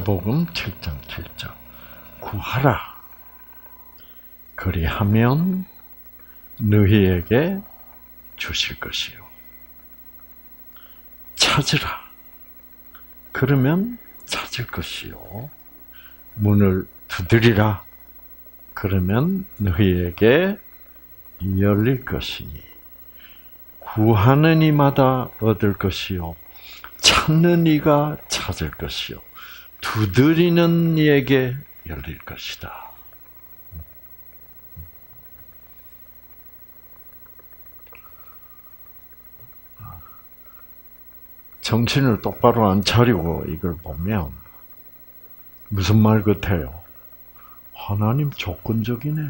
마태복음 7장 7절 구하라. 그리하면 너희에게 주실 것이요. 찾으라. 그러면 찾을 것이요. 문을 두드리라. 그러면 너희에게 열릴 것이니 구하는 이마다 얻을 것이요 찾는 이가 찾을 것이요 두드리는 이에게 열릴 것이다. 정신을 똑바로 안 차리고 이걸 보면 무슨 말 같아요? 하나님 조건적이네.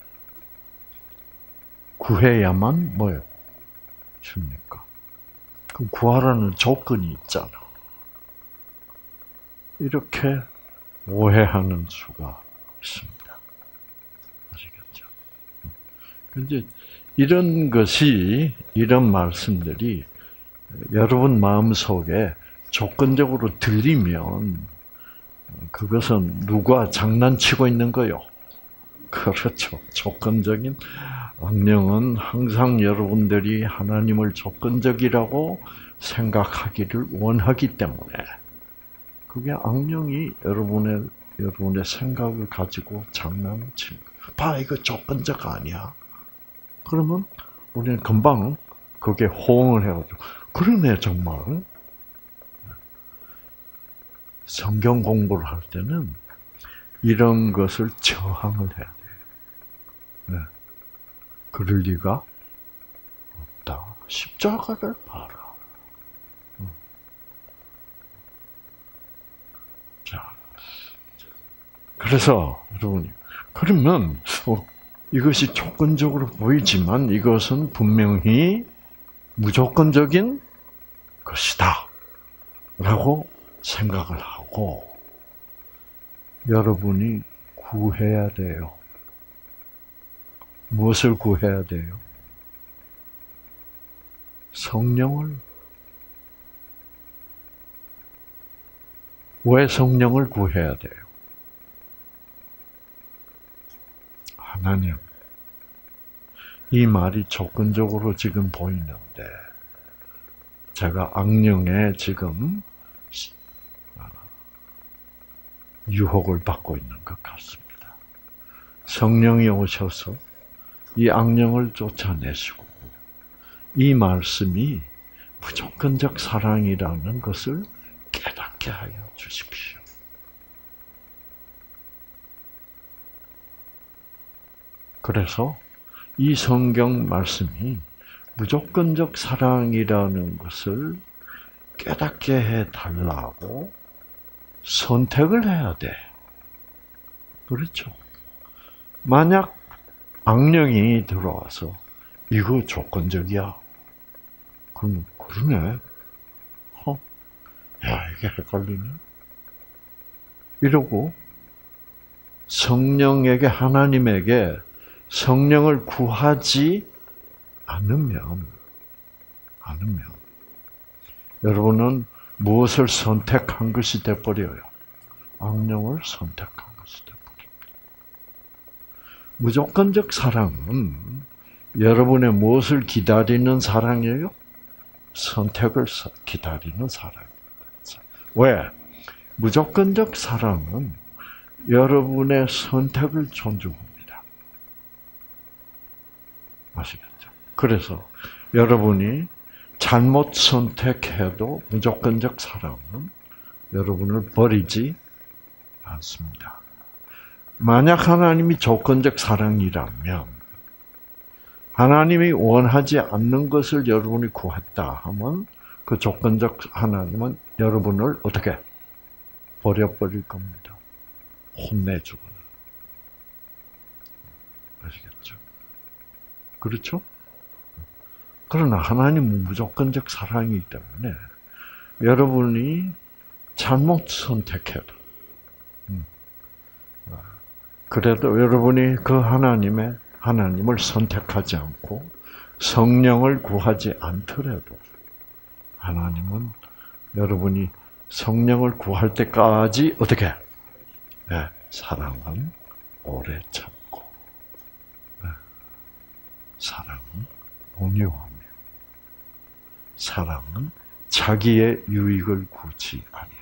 구해야만 뭐예요? 줍니까? 그럼 구하라는 조건이 있잖아. 이렇게 오해하는 수가 있습니다. 아시겠죠? 근데 이런 말씀들이 여러분 마음속에 조건적으로 들리면 그것은 누가 장난치고 있는 거요? 그렇죠. 조건적인 악령은 항상 여러분들이 하나님을 조건적이라고 생각하기를 원하기 때문에 그게 악령이 여러분의 생각을 가지고 장난을 치는 거예요. 봐, 이거 조건적 아니야. 그러면 우리는 금방 그게 호응을 해가지고 그러네 정말. 성경 공부를 할 때는 이런 것을 저항을 해야 돼요. 네. 그럴 리가 없다. 십자가를 봐라. 자, 그래서 여러분이 그러면 이것이 조건적으로 보이지만 이것은 분명히 무조건적인 것이다. 라고 생각을 하고 여러분이 구해야 돼요. 무엇을 구해야 돼요? 성령을. 왜 성령을 구해야 돼요? 하나님, 이 말이 조건적으로 지금 보이는데 제가 악령에 지금 유혹을 받고 있는 것 같습니다. 성령이 오셔서 이 악령을 쫓아내시고 이 말씀이 무조건적 사랑이라는 것을 깨닫게 하여 주십시오. 그래서 이 성경 말씀이 무조건적 사랑이라는 것을 깨닫게 해달라고 선택을 해야 돼. 그렇죠? 만약 악령이 들어와서 이거 조건적이야. 그럼 그러네. 야, 이게 헷갈리네. 이러고 성령에게 하나님에게 성령을 구하지 않으면 여러분은 무엇을 선택한 것이 되어버려요? 악령을 선택한 것이 되어버립니다. 무조건적 사랑은 여러분의 무엇을 기다리는 사랑이에요? 선택을 기다리는 사랑입니다. 왜? 무조건적 사랑은 여러분의 선택을 존중합니다. 아시겠죠? 그래서 여러분이 잘못 선택해도 무조건적 사랑은 여러분을 버리지 않습니다. 만약 하나님이 조건적 사랑이라면 하나님이 원하지 않는 것을 여러분이 구했다 하면 그 조건적 하나님은 여러분을 어떻게 버려버릴 겁니다. 혼내주거나. 아시겠죠? 그렇죠? 그러나 하나님은 무조건적 사랑이기 때문에 여러분이 잘못 선택해도 그래도 여러분이 그 하나님을 선택하지 않고 성령을 구하지 않더라도 하나님은 여러분이 성령을 구할 때까지 어떻게? 네, 사랑은 오래 참고, 네, 사랑은 온유하며, 사랑은 자기의 유익을 구치 아니야.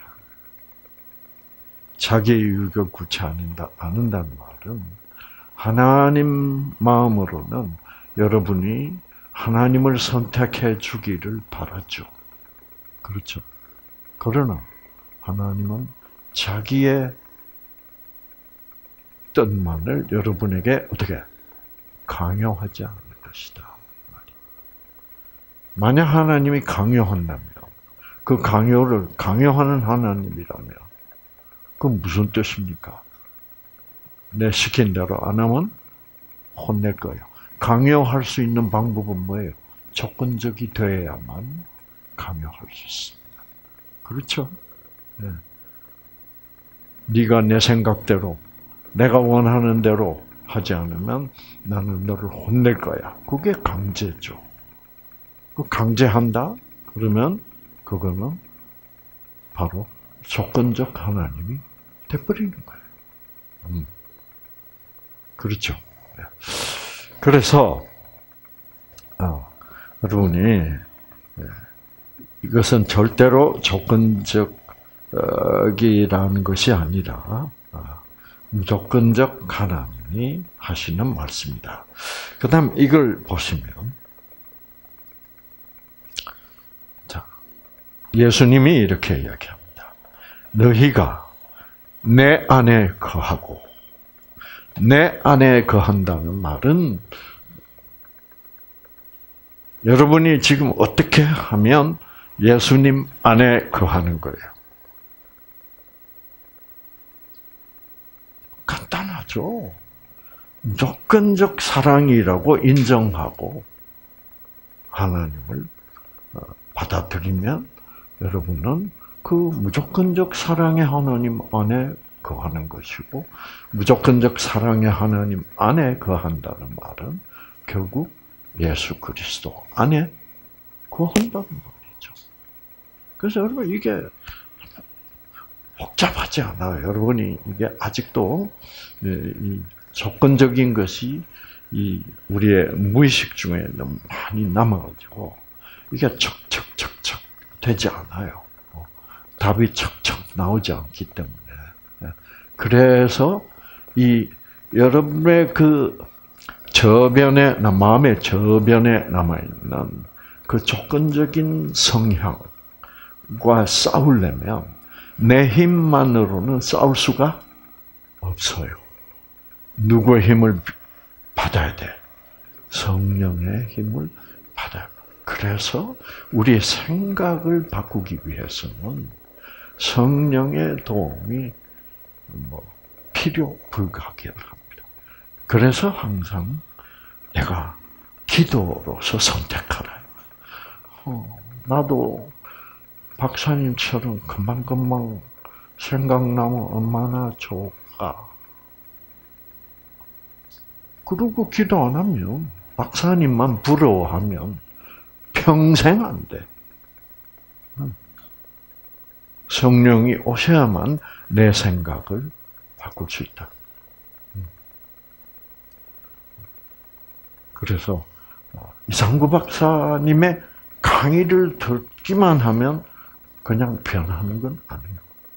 자기의 유익을 구치 않는다는 말은 하나님 마음으로는 여러분이 하나님을 선택해 주기를 바라죠. 그렇죠. 그러나 하나님은 자기의 뜻만을 여러분에게 어떻게 강요하지 않을 것이다. 만약 하나님이 강요한다면, 그 강요를 강요하는 하나님이라면, 그건 무슨 뜻입니까? 내 시킨 대로 안 하면 혼낼 거예요. 강요할 수 있는 방법은 뭐예요? 조건적이 되어야만 강요할 수 있습니다. 그렇죠? 네. 네가 내 생각대로, 내가 원하는 대로 하지 않으면 나는 너를 혼낼 거야. 그게 강제죠. 강제한다? 그러면 그거는 바로 조건적 하나님이 돼버리는 거예요. 그렇죠. 그래서 여러분이 이것은 절대로 조건적이라는 것이 아니라 무조건적 하나님이 하시는 말씀이다. 그다음 이걸 보시면, 자, 예수님이 이렇게 이야기합니다. 너희가 내 안에 거하고, 내 안에 거한다는 말은 여러분이 지금 어떻게 하면 예수님 안에 거하는 거예요. 간단하죠. 무조건적 사랑이라고 인정하고 하나님을 받아들이면 여러분은 그 무조건적 사랑의 하나님 안에 거하는 것이고, 무조건적 사랑의 하나님 안에 거한다는 말은 결국 예수 그리스도 안에 거한다는 말이죠. 그래서 여러분 이게 복잡하지 않아요. 여러분이 이게 아직도 이 조건적인 것이 이 우리의 무의식 중에 너무 많이 남아가지고 이게 척척척척 되지 않아요. 답이 척척 나오지 않기 때문에. 그래서 이 여러분의 그 저변에, 마음의 저변에 남아있는 그 조건적인 성향과 싸우려면 내 힘만으로는 싸울 수가 없어요. 누구의 힘을 받아야 돼? 성령의 힘을 받아야 돼. 그래서 우리의 생각을 바꾸기 위해서는 성령의 도움이 필요 불가결합니다. 그래서 항상 내가 기도로서 선택하라. 나도 박사님처럼 금방금방 생각나면 얼마나 좋을까. 그리고 기도 안 하면, 박사님만 부러워하면 평생 안 돼. 성령이 오셔야만 내 생각을 바꿀 수 있다. 그래서 이상구 박사님의 강의를 듣기만 하면 그냥 변하는 건 아니에요.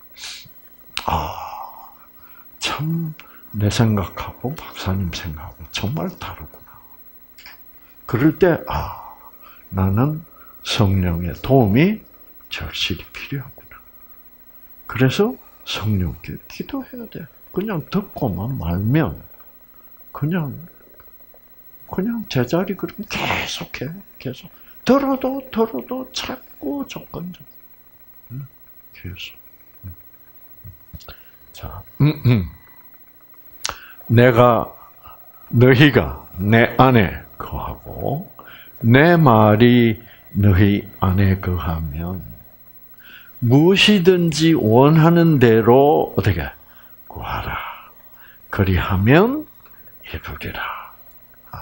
참 내 생각하고 박사님 생각하고 정말 다르구나. 그럴 때 나는 성령의 도움이 절실히 필요하구나. 그래서 성령께 기도해야 돼. 그냥 듣고만 말면 그냥 제자리 그럼 계속해. 계속. 들어도 자꾸 조건적. 계속. 자, 너희가 내 안에 거하고 내 말이 너희 안에 거하면 무엇이든지 원하는 대로 어떻게 구하라. 그리하면 이루리라.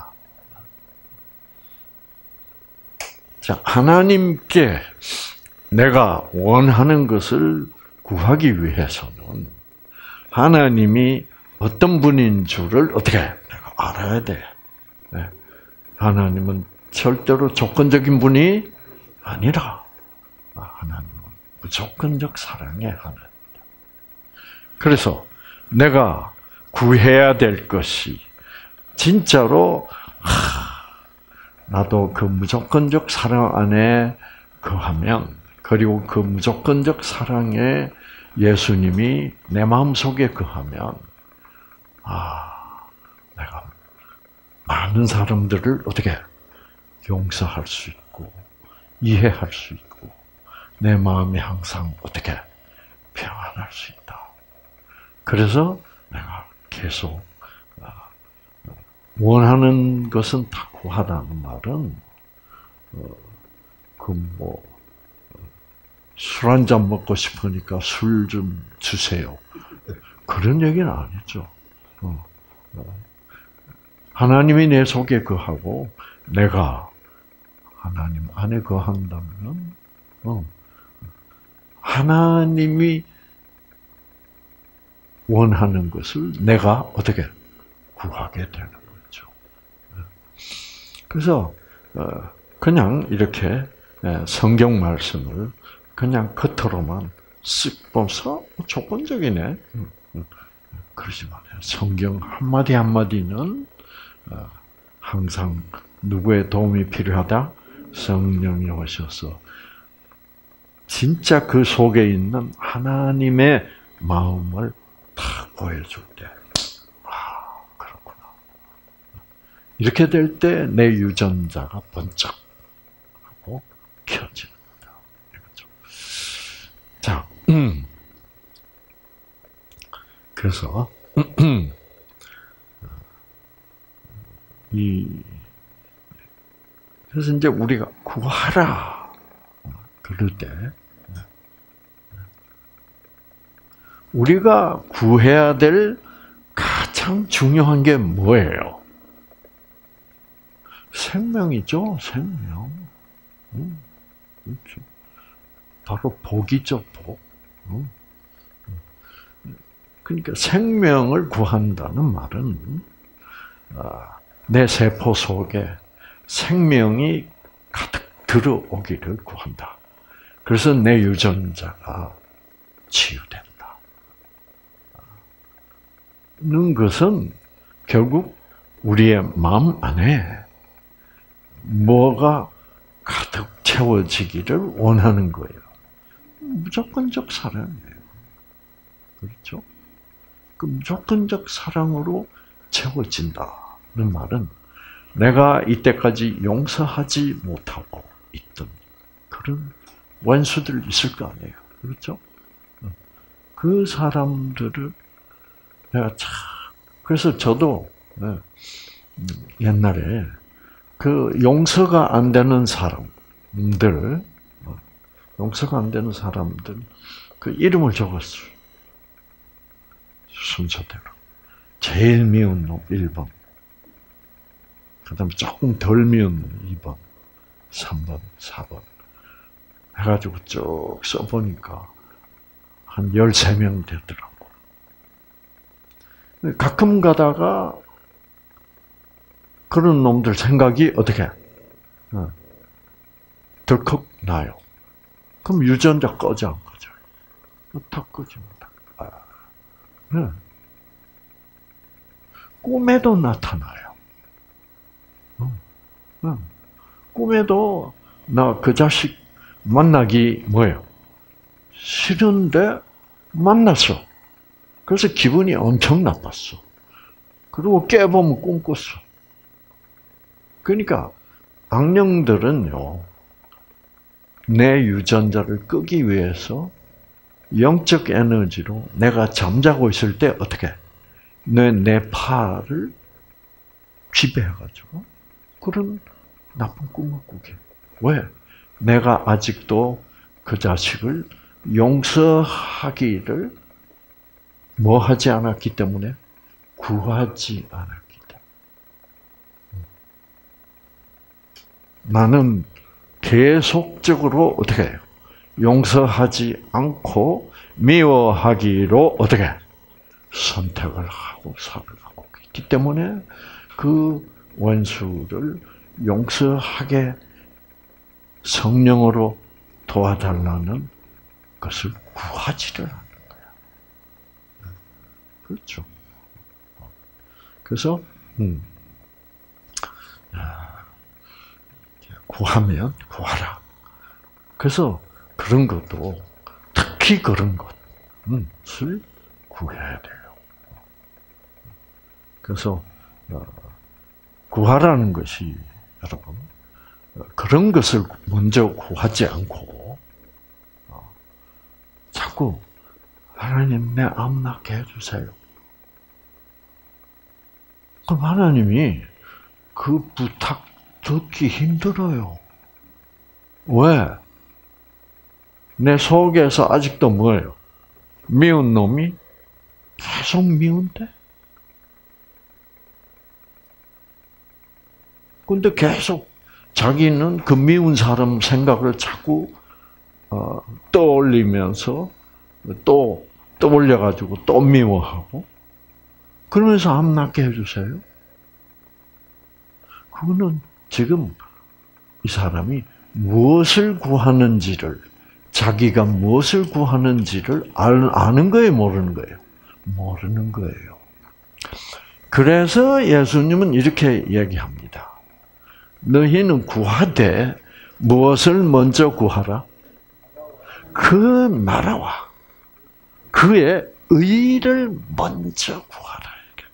자, 하나님께 내가 원하는 것을 구하기 위해서는 하나님이 어떤 분인 줄을 어떻게 내가 알아야 돼. 하나님은 절대로 조건적인 분이 아니라 하나님은 무조건적 사랑의 하나님이다. 그래서 내가 구해야 될 것이 진짜로 나도 그 무조건적 사랑 안에 거하면, 그리고 그 무조건적 사랑에 예수님이 내 마음속에 거하면 내가 많은 사람들을 어떻게 용서할 수 있고 이해할 수 있고 내 마음이 항상 어떻게 평안할 수 있다. 그래서 내가 계속 원하는 것은 다 구하라는 말은 술 한 잔 먹고 싶으니까 술 좀 주세요. 그런 얘기는 아니죠. 하나님이 내 속에 거하고 내가 하나님 안에 거한다면 하나님이 원하는 것을 내가 어떻게 구하게 되는 거죠. 그래서 그냥 이렇게 성경 말씀을 그냥 겉으로만 쓱 보면서 조건적이네. 그러지 말아요. 성경 한마디 한마디는 항상 누구의 도움이 필요하다? 성령이 오셔서 진짜 그 속에 있는 하나님의 마음을 딱 보여줄 때, 그렇구나. 이렇게 될 때 내 유전자가 번쩍하고 켜지는 거다. 그렇죠? 자, 그래서 그래서 이제 우리가 구하라 그럴 때 우리가 구해야 될 가장 중요한 게 뭐예요? 생명이죠, 생명. 그렇죠. 바로 복이죠, 복. 그러니까 생명을 구한다는 말은 내 세포 속에 생명이 가득 들어오기를 구한다. 그래서 내 유전자가 치유된다. 는 것은 결국 우리의 마음 안에 뭐가 가득 채워지기를 원하는 거예요. 무조건적 사랑이에요. 그렇죠? 그 무조건적 사랑으로 채워진다는 말은 내가 이때까지 용서하지 못하고 있던 그런 원수들 있을 거 아니에요. 그렇죠? 그 사람들을 내가 그래서 저도 옛날에 그 용서가 안 되는 사람들 그 이름을 적었어요. 순서대로. 제일 미운 놈 1번. 그다음에 조금 덜 미운 놈 2번, 3번, 4번. 해가지고 쭉 써보니까 한 13명 되더라고. 가끔 가다가 그런 놈들 생각이 어떻게 덜컥 나요. 그럼 유전자 꺼져 안 꺼져? 다 꺼집니다. 꿈에도 나타나요. 꿈에도 나 그 자식 만나기 뭐예요? 싫은데 만났어. 그래서 기분이 엄청 나빴어. 그리고 깨보면 꿈 꿨어. 그러니까 악령들은요, 내 유전자를 끄기 위해서 영적 에너지로 내가 잠자고 있을 때 어떻게 내 팔을 지배해가지고 그런 나쁜 꿈을 꾸게. 왜? 내가 아직도 그 자식을 용서하기를 뭐 하지 않았기 때문에? 구하지 않았기 때문에. 나는 계속적으로 어떻게 해요? 용서하지 않고 미워하기로 어떻게 선택을 하고 살아가고 있기 때문에 그 원수를 용서하게 성령으로 도와달라는 것을 구하지를 않는 거야. 그렇죠. 그래서 구하면 구하라. 그래서 그런 것도 특히 그런 것을 구해야 돼요. 그래서 구하라는 것이 여러분 그런 것을 먼저 구하지 않고 자꾸 하나님 내 암 낫게 해주세요. 그럼 하나님이 그 부탁 듣기 힘들어요. 왜? 내 속에서 아직도 뭐예요? 미운 놈이 계속 미운데? 근데 계속 자기는 그 미운 사람 생각을 자꾸 떠올리면서 또 떠올려가지고 또 미워하고 그러면서 암 낫게 해주세요. 그거는 지금 이 사람이 무엇을 구하는지를 자기가 무엇을 구하는지를 아는 거예요, 모르는 거예요? 모르는 거예요. 그래서 예수님은 이렇게 얘기합니다. 너희는 구하되 무엇을 먼저 구하라? 그 나라와 그의 의를 먼저 구하라.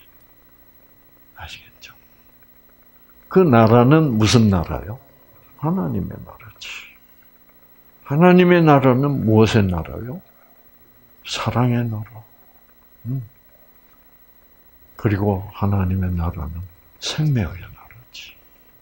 아시겠죠? 그 나라는 무슨 나라요? 하나님의 나라지. 하나님의 나라는 무엇의 나라요? 사랑의 나라. 그리고 하나님의 나라는 생명의 나라지.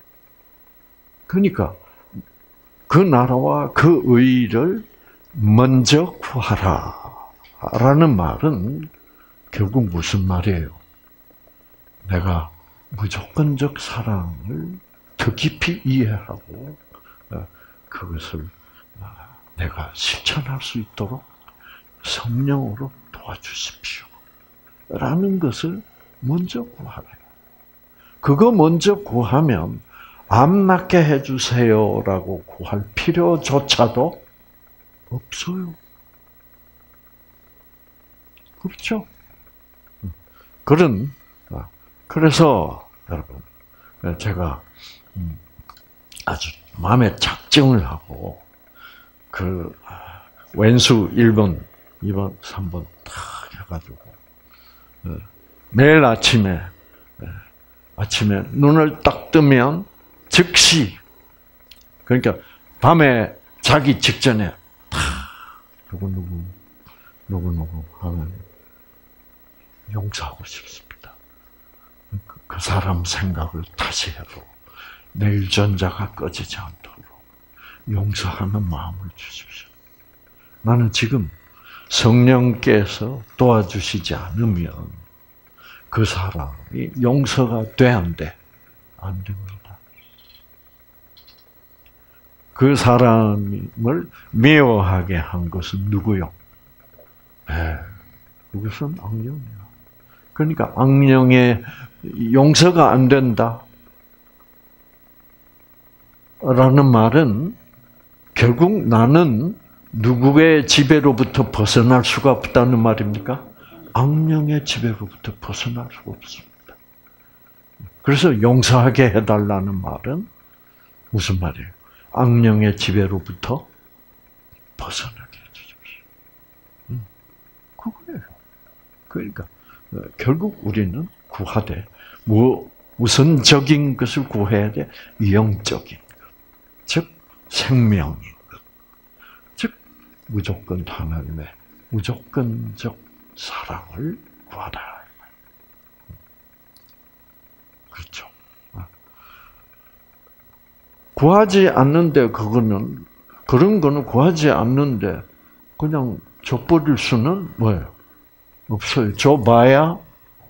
그러니까 그 나라와 그 의를 먼저 구하라라는 말은 결국 무슨 말이에요? 내가 무조건적 사랑을 더 깊이 이해하고 그것을 내가 실천할 수 있도록 성령으로 도와주십시오. 라는 것을 먼저 구하래요. 그거 먼저 구하면 암 낫게 해주세요라고 구할 필요조차도 없어요. 그렇죠? 그래서 여러분 제가 아주 마음에 작정을 하고 그 왼수 1번, 2번, 3번 딱 해가지고 매일 아침에 눈을 딱 뜨면 즉시 그러니까 밤에 자기 직전에 다 누구 하면 용서하고 싶습니다. 그 사람 생각을 다시 해도 내 유전자가 꺼지지 않도록 용서하는 마음을 주십시오. 나는 지금 성령께서 도와주시지 않으면 그 사람이 용서가 돼, 안 돼? 안 됩니다. 그 사람을 미워하게 한 것은 누구요? 그것은 악령이야. 그러니까 악령의 용서가 안 된다. 라는 말은 결국 나는 누구의 지배로부터 벗어날 수가 없다는 말입니까? 악령의 지배로부터 벗어날 수가 없습니다. 그래서 용서하게 해달라는 말은 무슨 말이에요? 악령의 지배로부터 벗어나게 해주십시오. 그거예요. 그러니까 결국 우리는 구하되 우선적인 것을 구해야 돼. 영적인 것. 즉 생명인 것. 즉 무조건 하나님의 무조건적 사랑을 구하라. 그렇죠. 구하지 않는데 그런 거는 구하지 않는데 그냥 줘버릴 수는 뭐예요? 없어요. 줘봐야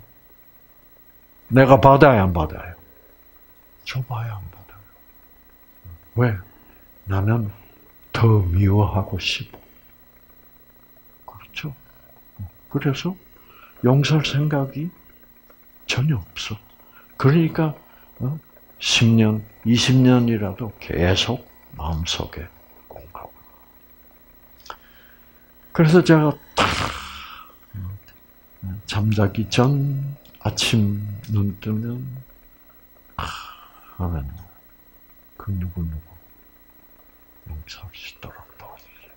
내가 받아야 안 받아요? 줘봐야 안 받아요. 왜? 나는 더 미워하고 싶어. 그렇죠? 그래서 용서할 생각이 전혀 없어. 그러니까 10년, 20년이라도 계속 마음속에 공감을. 그래서 제가 잠자기 전 아침 눈 뜨면 하면 그 누구 용서할 수 있도록 도와주세요.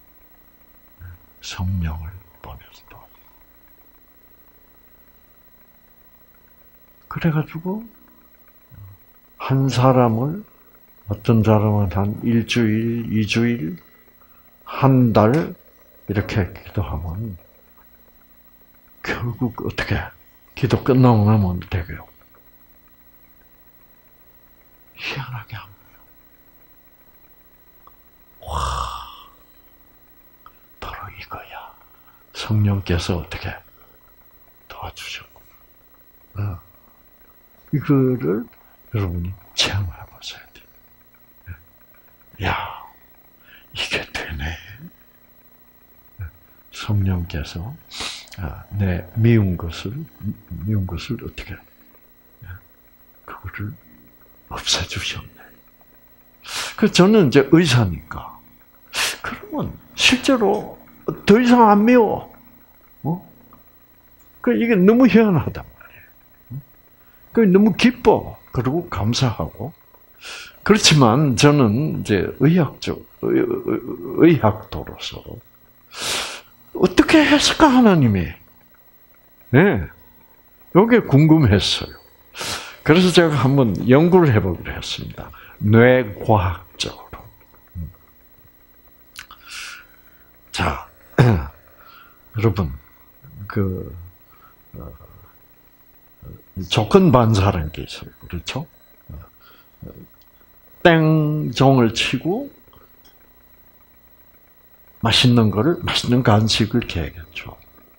성령을 보내서 도와주세요. 그래가지고 한 사람을 어떤 사람은 한 일주일, 2주일, 한 달 이렇게 기도하면 결국 어떻게 기도 끝나고 나면 되게요. 희한하게 안 돼요. 와, 바로 이거야. 성령께서 어떻게 도와주셨고, 이거를 여러분이 체험해 보셔야 돼요. 야, 이게 되네. 성령께서 내 미운 것을 어떻게 그거를 없애주셨네. 그 저는 이제 의사니까 그러면 실제로 더 이상 안 미워. 그 이게 너무 희한하단 말이에요. 그 너무 기뻐. 그리고 감사하고. 그렇지만 저는 이제 의학도로서 어떻게 했을까 하나님이? 네, 이게 궁금했어요. 그래서 제가 한번 연구를 해보기로 했습니다. 뇌과학적으로. 자, 여러분, 조건 반사라는 게 있어요. 그렇죠? 땡종을 치고 맛있는 간식을 계획했죠.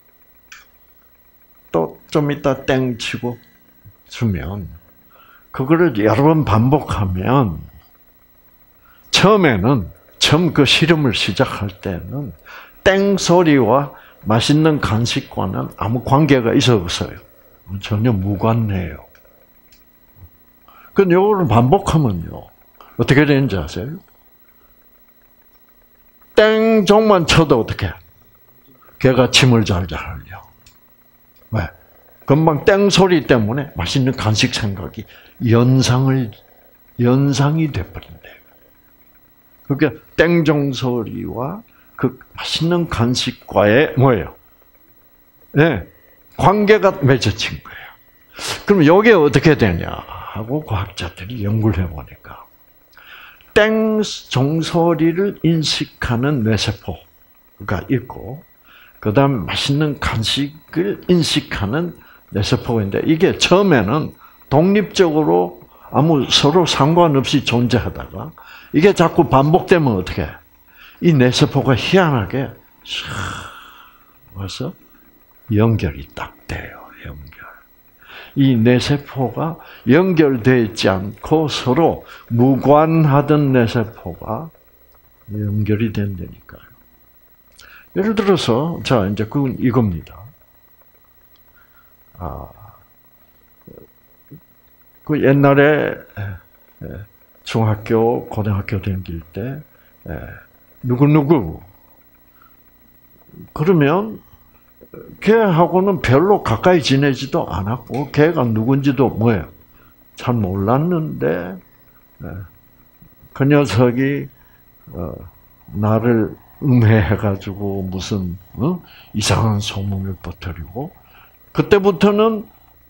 또 좀 이따 땡 치고 주면 그거를 여러 번 반복하면 처음 그 실험을 시작할 때는 땡 소리와 맛있는 간식과는 아무 관계가 있어 없어요. 전혀 무관해요. 근데 이거를 반복하면요. 어떻게 되는지 아세요? 땡종만 쳐도 어떻게? 걔가 침을 잘잘 흘려. 왜? 금방 땡 소리 때문에 맛있는 간식 생각이 연상이 돼버린대요. 그러니까 땡종 소리와 그 맛있는 간식과의 뭐예요? 네, 관계가 맺어진 거예요. 그럼 이게 어떻게 되냐 하고 과학자들이 연구를 해보니까 땡종 소리를 인식하는 뇌세포가 있고 그다음 맛있는 간식을 인식하는 뇌세포인데 이게 처음에는 독립적으로 아무 서로 상관없이 존재하다가 이게 자꾸 반복되면 어떻게? 이 뇌세포가 희한하게 와서 연결이 딱 돼요. 이 뇌세포가 연결되어 있지 않고 서로 무관하던 뇌세포가 연결이 된다니까요. 예를 들어서, 자, 이제 그건 이겁니다. 그 옛날에 중학교, 고등학교 다닐 때, 누구누구, 그러면 걔하고는 별로 가까이 지내지도 않았고, 걔가 누군지도 뭐예요? 잘 몰랐는데, 그 녀석이, 나를 음해해가지고 무슨 이상한 소문을 퍼뜨리고 그때부터는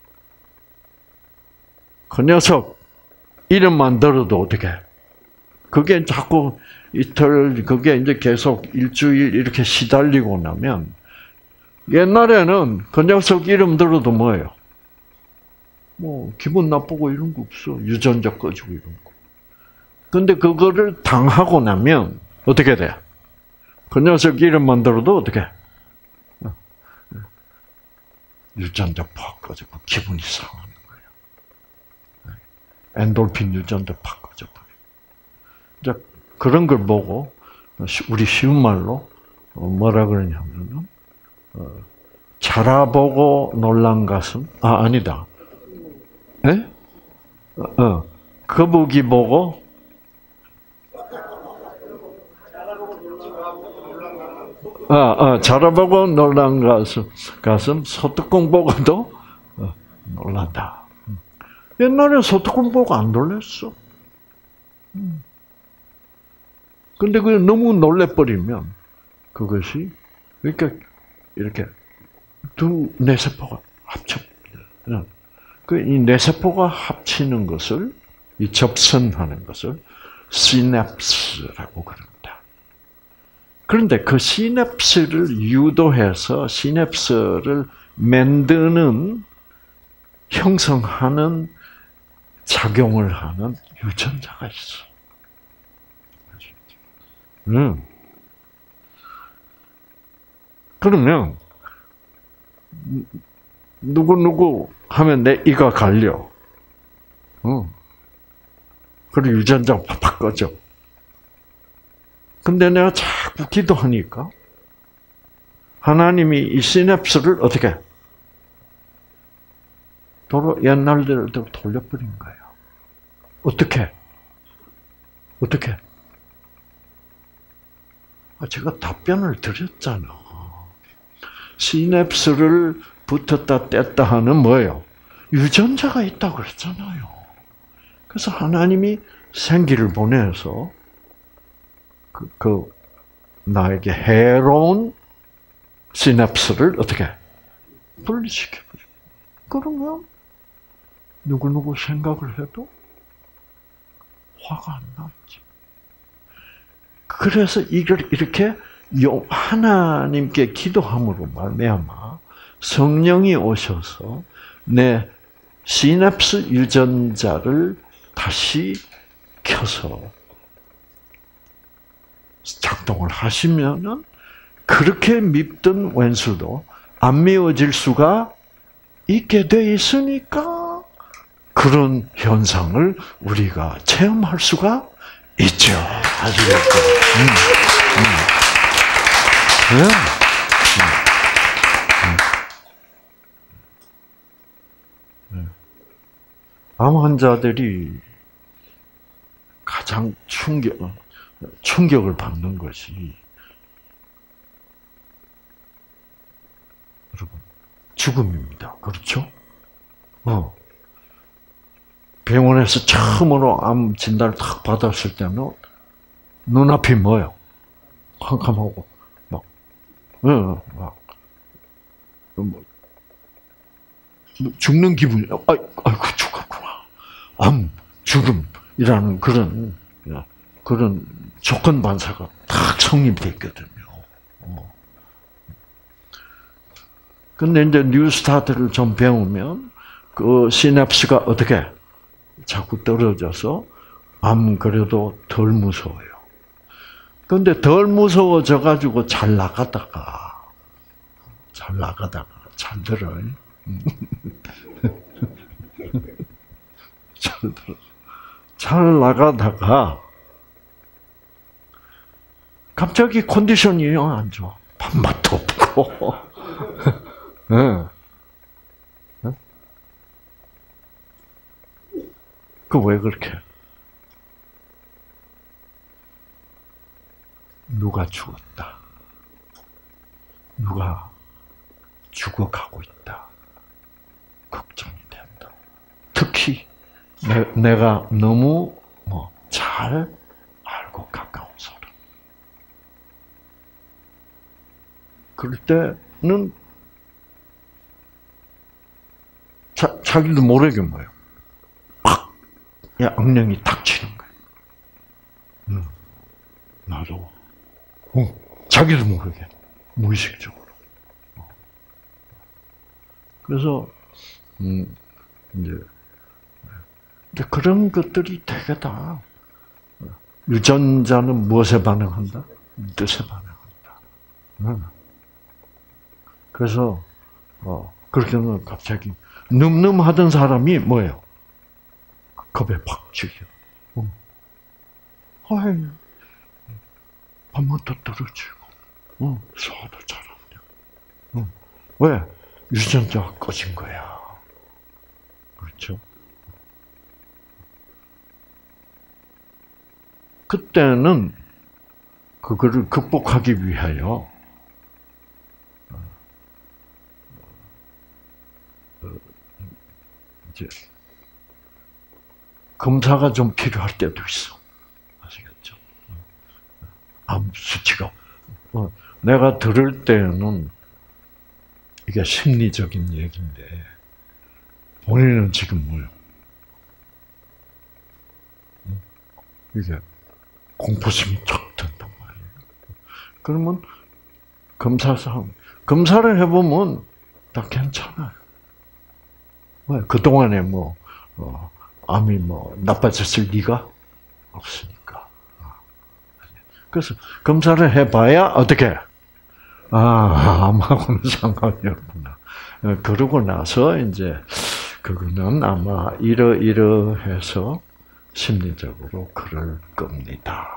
그 녀석 이름만 들어도 어떻게 그게 자꾸 이틀 그게 이제 계속 일주일 이렇게 시달리고 나면 옛날에는 그 녀석 이름 들어도 뭐예요? 뭐 기분 나쁘고 이런 거 없어. 유전자 꺼지고 이런 거. 근데 그거를 당하고 나면 어떻게 돼? 그 녀석 이름만 들어도 어떻게? 유전자 팍 꺼지고 기분이 상하는 거예요. 엔돌핀 유전자 팍 꺼져버려요. 이제 그런 걸 보고 우리 쉬운 말로 뭐라 그러냐면은 자라보고 놀란 가슴 아니다. 예? 거북이 보고 자라보고 놀란 가슴 소뚜껑 보고도 놀란다. 옛날에 소뚜껑 보고 안 놀랐어. 근데 그 너무 놀래버리면 그것이 이렇게 두 뇌세포가 합쳐버려요. 이 뇌세포가 합치는 것을 이 접선하는 것을 시냅스라고 그럽니다. 그런데 그 시냅스를 유도해서 시냅스를 만드는 형성하는 작용을 하는 유전자가 있어. 그러면 누구 하면 내 이가 갈려. 그리고 유전자가 팍팍 꺼져. 근데 내가 자꾸 기도하니까 하나님이 이 시냅스를 어떻게 옛날대로 돌려버린 거예요. 어떻게? 제가 답변을 드렸잖아. 시냅스를 붙었다 뗐다 하는 뭐예요? 유전자가 있다고 그랬잖아요. 그래서 하나님이 생기를 보내서 나에게 해로운 시냅스를 어떻게 분리시켜버려. 그러면 누구 생각을 해도 화가 안 나지. 그래서 이걸 이렇게 하나님께 기도함으로 말미암아 성령이 오셔서 내 시냅스 유전자를 다시 켜서 작동을 하시면은 그렇게 밉던 원수도 안 미워질 수가 있게 돼 있으니까 그런 현상을 우리가 체험할 수가 있죠. 아시겠죠? 암 환자들이 가장 충격을 받는 것이 여러분 죽음입니다. 그렇죠? 병원에서 처음으로 암 진단을 딱 받았을 때는 눈앞이 뭐예요? 캄캄하고 죽는 기분이 아이고 죽었구나. 암 죽음이라는 그런 조건 반사가 딱 성립되어 있거든요. 근데 이제 뉴스타트를 좀 배우면 그 시냅스가 어떻게 자꾸 떨어져서 그래도 덜 무서워요. 근데 덜 무서워져 가지고 잘 나가다가 잘 들어요. 잘 나가다가 갑자기 컨디션이 안 좋아. 밥맛도 없고. 그 왜 그렇게? 누가 죽었다. 누가 죽어가고 있다. 걱정이 된다. 특히 내가 너무 잘 알고 가까운 사람. 그럴 때는 자기도 모르게 뭐예요. 팍! 악령이 탁 치는 거예요. 나도. 자기도 모르게. 무의식적으로. 그래서, 이제 그런 것들이 되게 다, 유전자는 무엇에 반응한다? 뜻에 반응한다. 그래서, 그렇게 하면 갑자기, 늠름하던 사람이 뭐예요? 겁에 팍 죽여. 밥맛도 떨어지고, 소화도 잘 안 돼. 왜? 유전자가 꺼진 거야. 그렇죠? 그때는 그거를 극복하기 위하여 이제 검사가 좀 필요할 때도 있어. 아시겠죠? 암 수치가. 내가 들을 때는 이게 심리적인 얘기인데 본인은 지금 뭐요? 이게 공포심이 쫙 든단 말이에요. 그러면 검사를 해보면 다 괜찮아요. 왜? 그동안에 암이 나빠졌을 리가 없으니까. 그래서 검사를 해봐야 어떻게? 암하고는 상관이 없구나. 그러고 나서 이제 그거는 아마 이러해서 심리적으로 그럴 겁니다.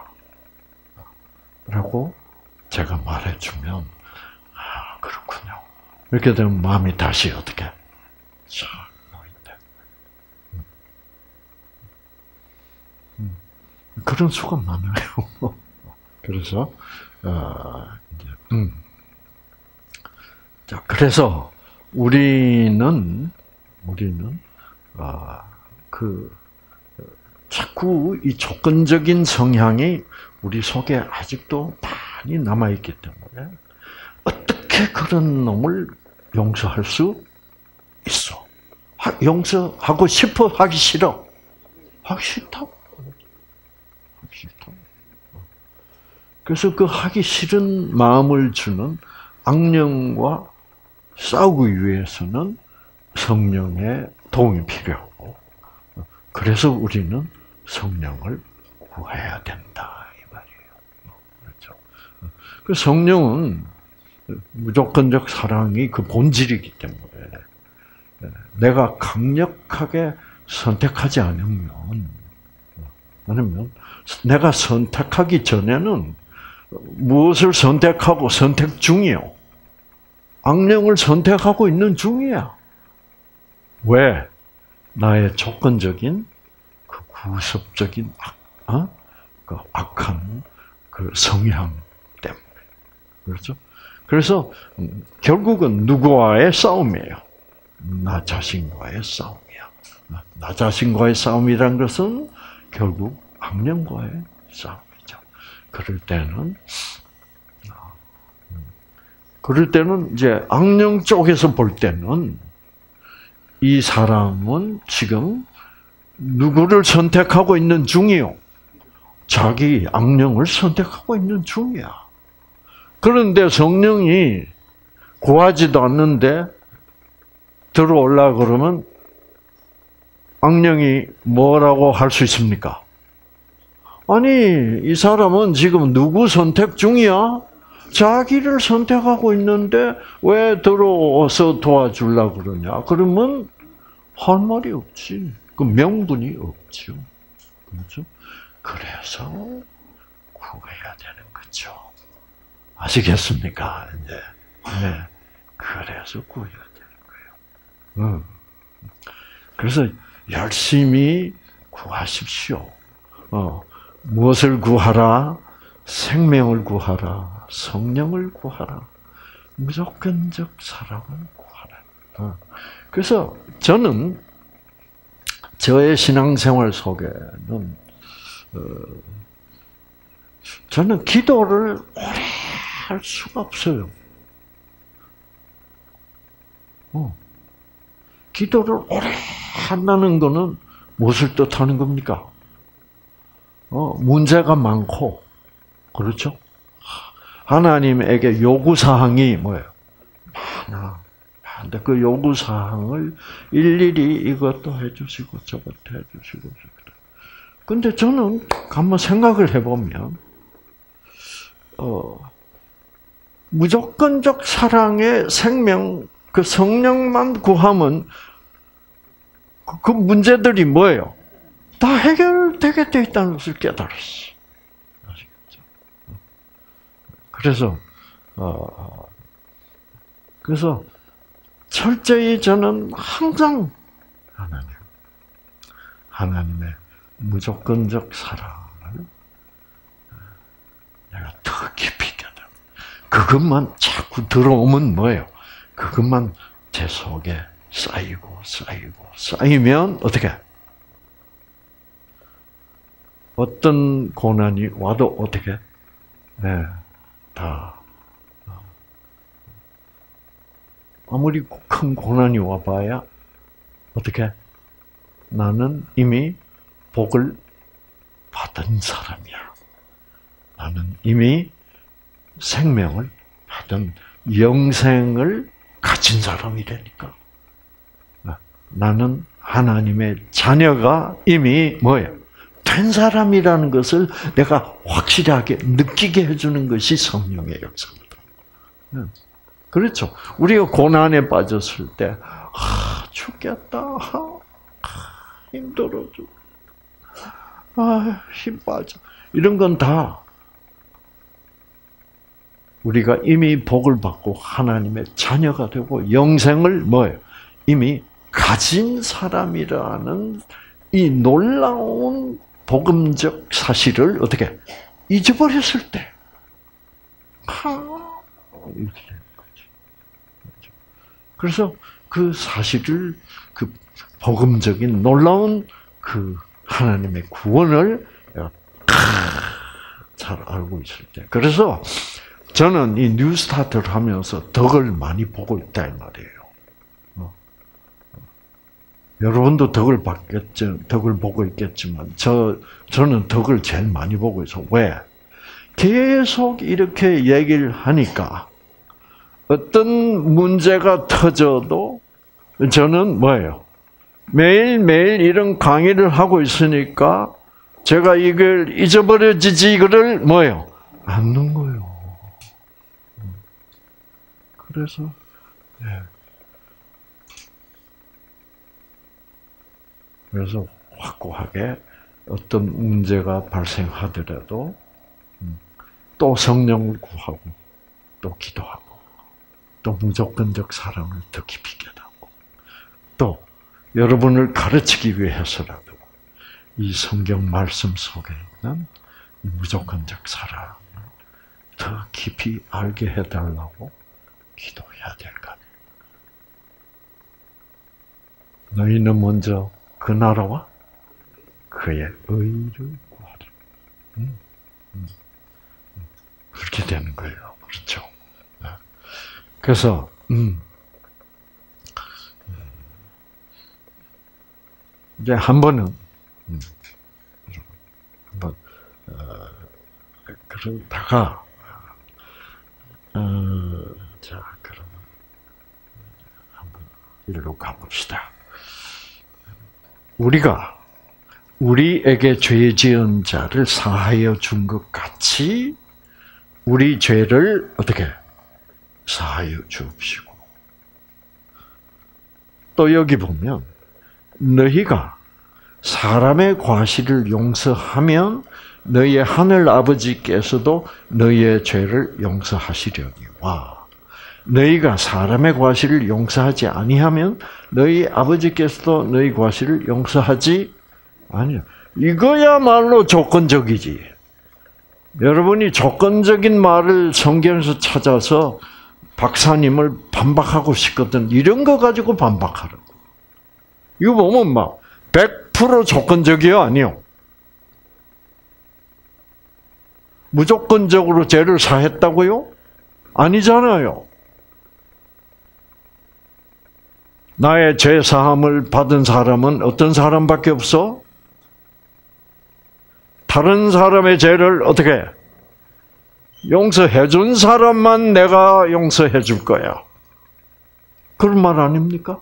라고 제가 말해주면 그렇군요. 이렇게 되면 마음이 다시 어떻게? 자, 그런 수가 많아요. 그래서 자, 그래서 우리는 자꾸 이 조건적인 성향이 우리 속에 아직도 많이 남아 있기 때문에 어떻게 그런 놈을 용서할 수 있어? 용서하고 싶어? 하기 싫어? 하기 싫다고. 그래서 그 하기 싫은 마음을 주는 악령과 싸우기 위해서는 성령의 도움이 필요하고, 그래서 우리는 성령을 구해야 된다 이 말이에요. 그렇죠? 그 성령은 무조건적 사랑이 그 본질이기 때문에 내가 강력하게 선택하지 않으면 내가 선택하기 전에는 무엇을 선택하고 선택 중이요? 악령을 선택하고 있는 중이야. 왜? 나의 조건적인 그 구습적인 그 악한 그 성향 때문에. 그렇죠? 그래서 결국은 누구와의 싸움이에요? 나 자신과의 싸움이야. 나 자신과의 싸움이란 것은 결국 악령과의 싸움이죠. 그럴 때는 이제 악령 쪽에서 볼 때는 이 사람은 지금 누구를 선택하고 있는 중이요? 자기 악령을 선택하고 있는 중이야. 그런데 성령이 구하지도 않는데 들어오려고 그러면 악령이 뭐라고 할 수 있습니까? 아니, 이 사람은 지금 누구 선택 중이야? 자기를 선택하고 있는데 왜 들어와서 도와주려고 그러냐? 그러면 할 말이 없지. 그 명분이 없죠. 그렇죠? 그래서 구해야 되는 거죠. 아시겠습니까? 이제. 네. 그래서 구해야 되는 거예요. 그래서 열심히 구하십시오. 무엇을 구하라? 생명을 구하라. 성령을 구하라. 무조건적 사랑을 구하라. 그래서 저는 저의 신앙생활 속에는 저는 기도를 오래 할 수가 없어요. 기도를 오래 한다는 것은 무엇을 뜻하는 겁니까? 문제가 많고, 그렇죠? 하나님에게 요구사항이 뭐예요? 많아. 근데 그 요구사항을 일일이 이것도 해주시고, 저것도 해주시고, 근데 저는 한번 생각을 해보면, 무조건적 사랑의 생명, 그 성령만 구하면 그 문제들이 뭐예요? 다 해결되게 돼 있다는 것을 깨달았어. 아시겠죠? 그래서 그래서 철저히 저는 항상 하나님의 무조건적 사랑을 내가 더 깊이 깨달아. 그것만 자꾸 들어오면 뭐예요? 그것만 제 속에 쌓이면 어떻게? 어떤 고난이 와도 어떻게? 네, 다 아무리 큰 고난이 와봐야 어떻게? 나는 이미 복을 받은 사람이야. 나는 이미 생명을 받은 영생을 가진 사람이라니까. 나는 하나님의 자녀가 이미 뭐예요? 된 사람이라는 것을 내가 확실하게 느끼게 해주는 것이 성령의 역사입니다. 그렇죠. 우리가 고난에 빠졌을 때, 죽겠다. 힘들어. 힘 빠져. 이런 건 다 우리가 이미 복을 받고 하나님의 자녀가 되고 영생을 뭐예요? 이미 가진 사람이라는 이 놀라운 복음적 사실을 어떻게 잊어버렸을 때, 이렇게 되는 거지. 그래서 그 사실을, 그 복음적인 놀라운 그 하나님의 구원을 잘 알고 있을 때, 그래서 저는 이 뉴스타트를 하면서 덕을 많이 보고 있다 이 말이에요. 여러분도 덕을 보고 있겠지만, 저는 덕을 제일 많이 보고 있어. 왜? 계속 이렇게 얘기를 하니까, 어떤 문제가 터져도, 저는 뭐예요? 매일매일 이런 강의를 하고 있으니까, 제가 이걸 잊어버려지지를 뭐예요? 않는 거예요. 그래서, 네. 그래서 확고하게 어떤 문제가 발생하더라도 또 성령을 구하고 또 기도하고 또 무조건적 사랑을 더 깊이 깨닫고 또 여러분을 가르치기 위해서라도 이 성경 말씀 속에 있는 이 무조건적 사랑을 더 깊이 알게 해달라고 기도해야 될 것 같아요. 너희는 먼저 그 나라와 그의 의를 구하라. 그렇게 되는 거예요. 그렇죠? 그래서 이제 한 번은 한번 그러다가 자 그럼 한번 일로 가봅시다. 우리가 우리에게 죄 지은 자를 사하여 준 것 같이 우리 죄를 어떻게 사하여 주옵시고 또 여기 보면 너희가 사람의 과실을 용서하면 너희의 하늘 아버지께서도 너희의 죄를 용서하시려니와 너희가 사람의 과실을 용서하지 아니하면 너희 아버지께서도 너희 과실을 용서하지 아니요. 이거야말로 조건적이지. 여러분이 조건적인 말을 성경에서 찾아서 박사님을 반박하고 싶거든. 이런 거 가지고 반박하라고. 이거 보면 막 100% 조건적이요, 아니요? 무조건적으로 죄를 사했다고요? 아니잖아요. 나의 죄 사함을 받은 사람은 어떤 사람밖에 없어? 다른 사람의 죄를 어떻게 용서해 준 사람만 내가 용서해 줄 거야. 그런 말 아닙니까?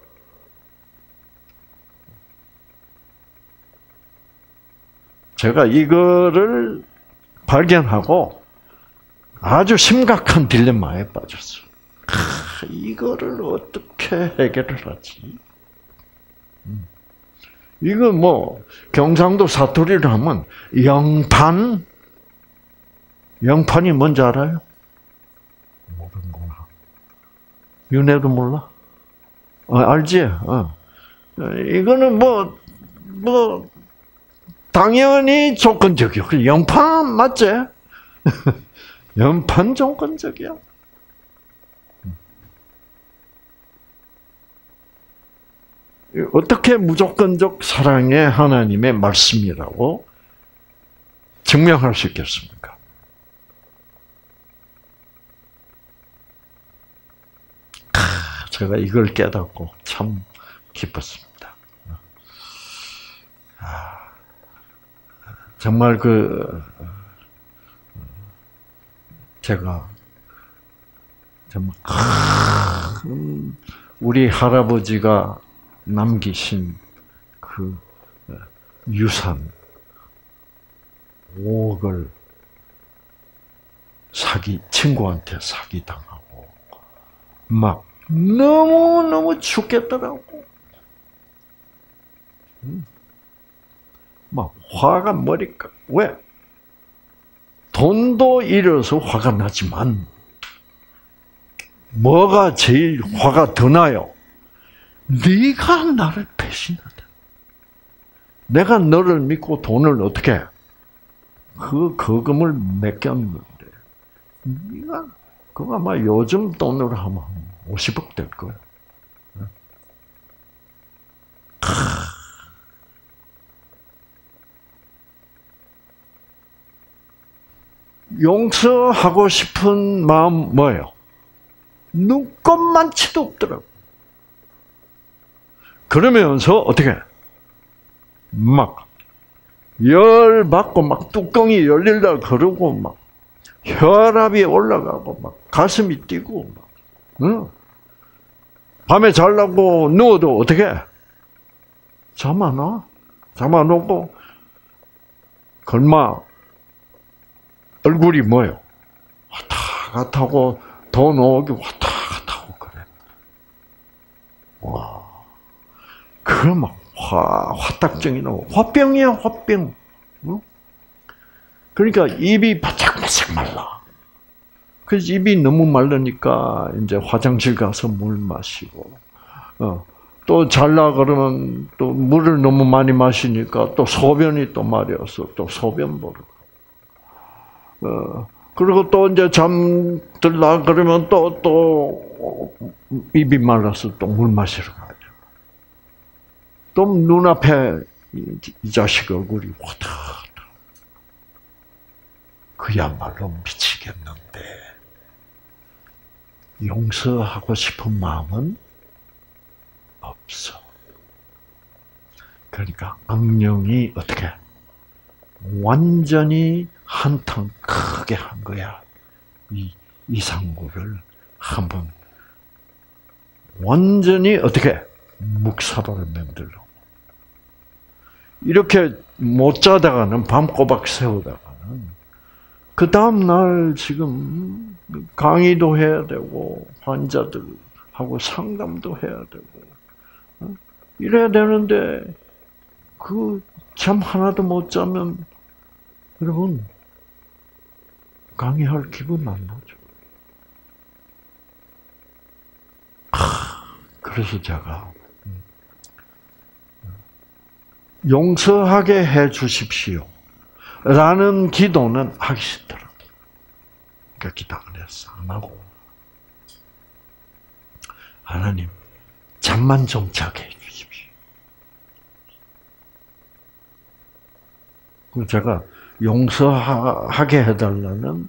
제가 이거를 발견하고 아주 심각한 딜레마에 빠졌어요. 이거를 어떻게 해결을 하지? 이거 뭐 경상도 사투리를 하면 영판이 뭔지 알아요? 윤회도 몰라? 알지? 이거는 당연히 조건적이요. 영판 맞지? 영판 조건적이야. 어떻게 무조건적 사랑의 하나님의 말씀이라고 증명할 수 있겠습니까? 제가 이걸 깨닫고 참 기뻤습니다. 정말 제가 정말 우리 할아버지가 남기신 그 유산 5억을 친구한테 사기당하고 막 너무 죽겠더라고. 막 화가 머리가 왜? 돈도 잃어서 화가 나지만 뭐가 제일 화가 더 나요? 네가 나를 배신하다. 내가 너를 믿고 돈을 어떻게 그 거금을 맡겼는데 네가 그거 아마 요즘 돈으로 하면 50억 될 거야. 용서하고 싶은 마음 뭐예요? 눈꼽만치도 없더라고. 그러면서 어떻게 막 열 받고 막 뚜껑이 열릴라 그러고 막 혈압이 올라가고 막 가슴이 뛰고 막 응? 밤에 자려고 누워도 어떻게 잠 안 와? 잠 안 오고 걸마 얼굴이 뭐예요? 왔다 갔다 하고 돈 오기 왔다 갔다 하고 그래. 와, 그럼 막 화딱정이 나고 화병이야 화병. 응? 그러니까 입이 바짝바짝 말라. 그래서 입이 너무 마르니까 이제 화장실 가서 물 마시고, 또 잘라 그러면 또 물을 너무 많이 마시니까 또 소변이 또 마려서 또 소변 보러. 그리고 또 이제 잠들라 그러면 또 입이 말라서 또 물 마시러 가죠. 또 눈앞에 이 자식 얼굴이 왔다 갔다. 그야말로 미치겠는데 용서하고 싶은 마음은 없어. 그러니까 악령이 어떻게 완전히 한탕 크게 한 거야. 이 이상구를 한번 완전히 어떻게 묵사발을 만들어. 이렇게 못 자다가는 밤 꼬박 새우다가는 그 다음 날 지금 강의도 해야 되고 환자들하고 상담도 해야 되고 이래야 되는데 그 잠 하나도 못 자면 여러분 강의할 기분 안 나죠. 그래서 제가 용서하게 해 주십시오 라는 기도는 하기 싫더라고요. 그러니까 기도 안 했어. 안 하고 하나님 잠만 좀 자게 해 주십시오. 그래서 제가 용서하게 해달라는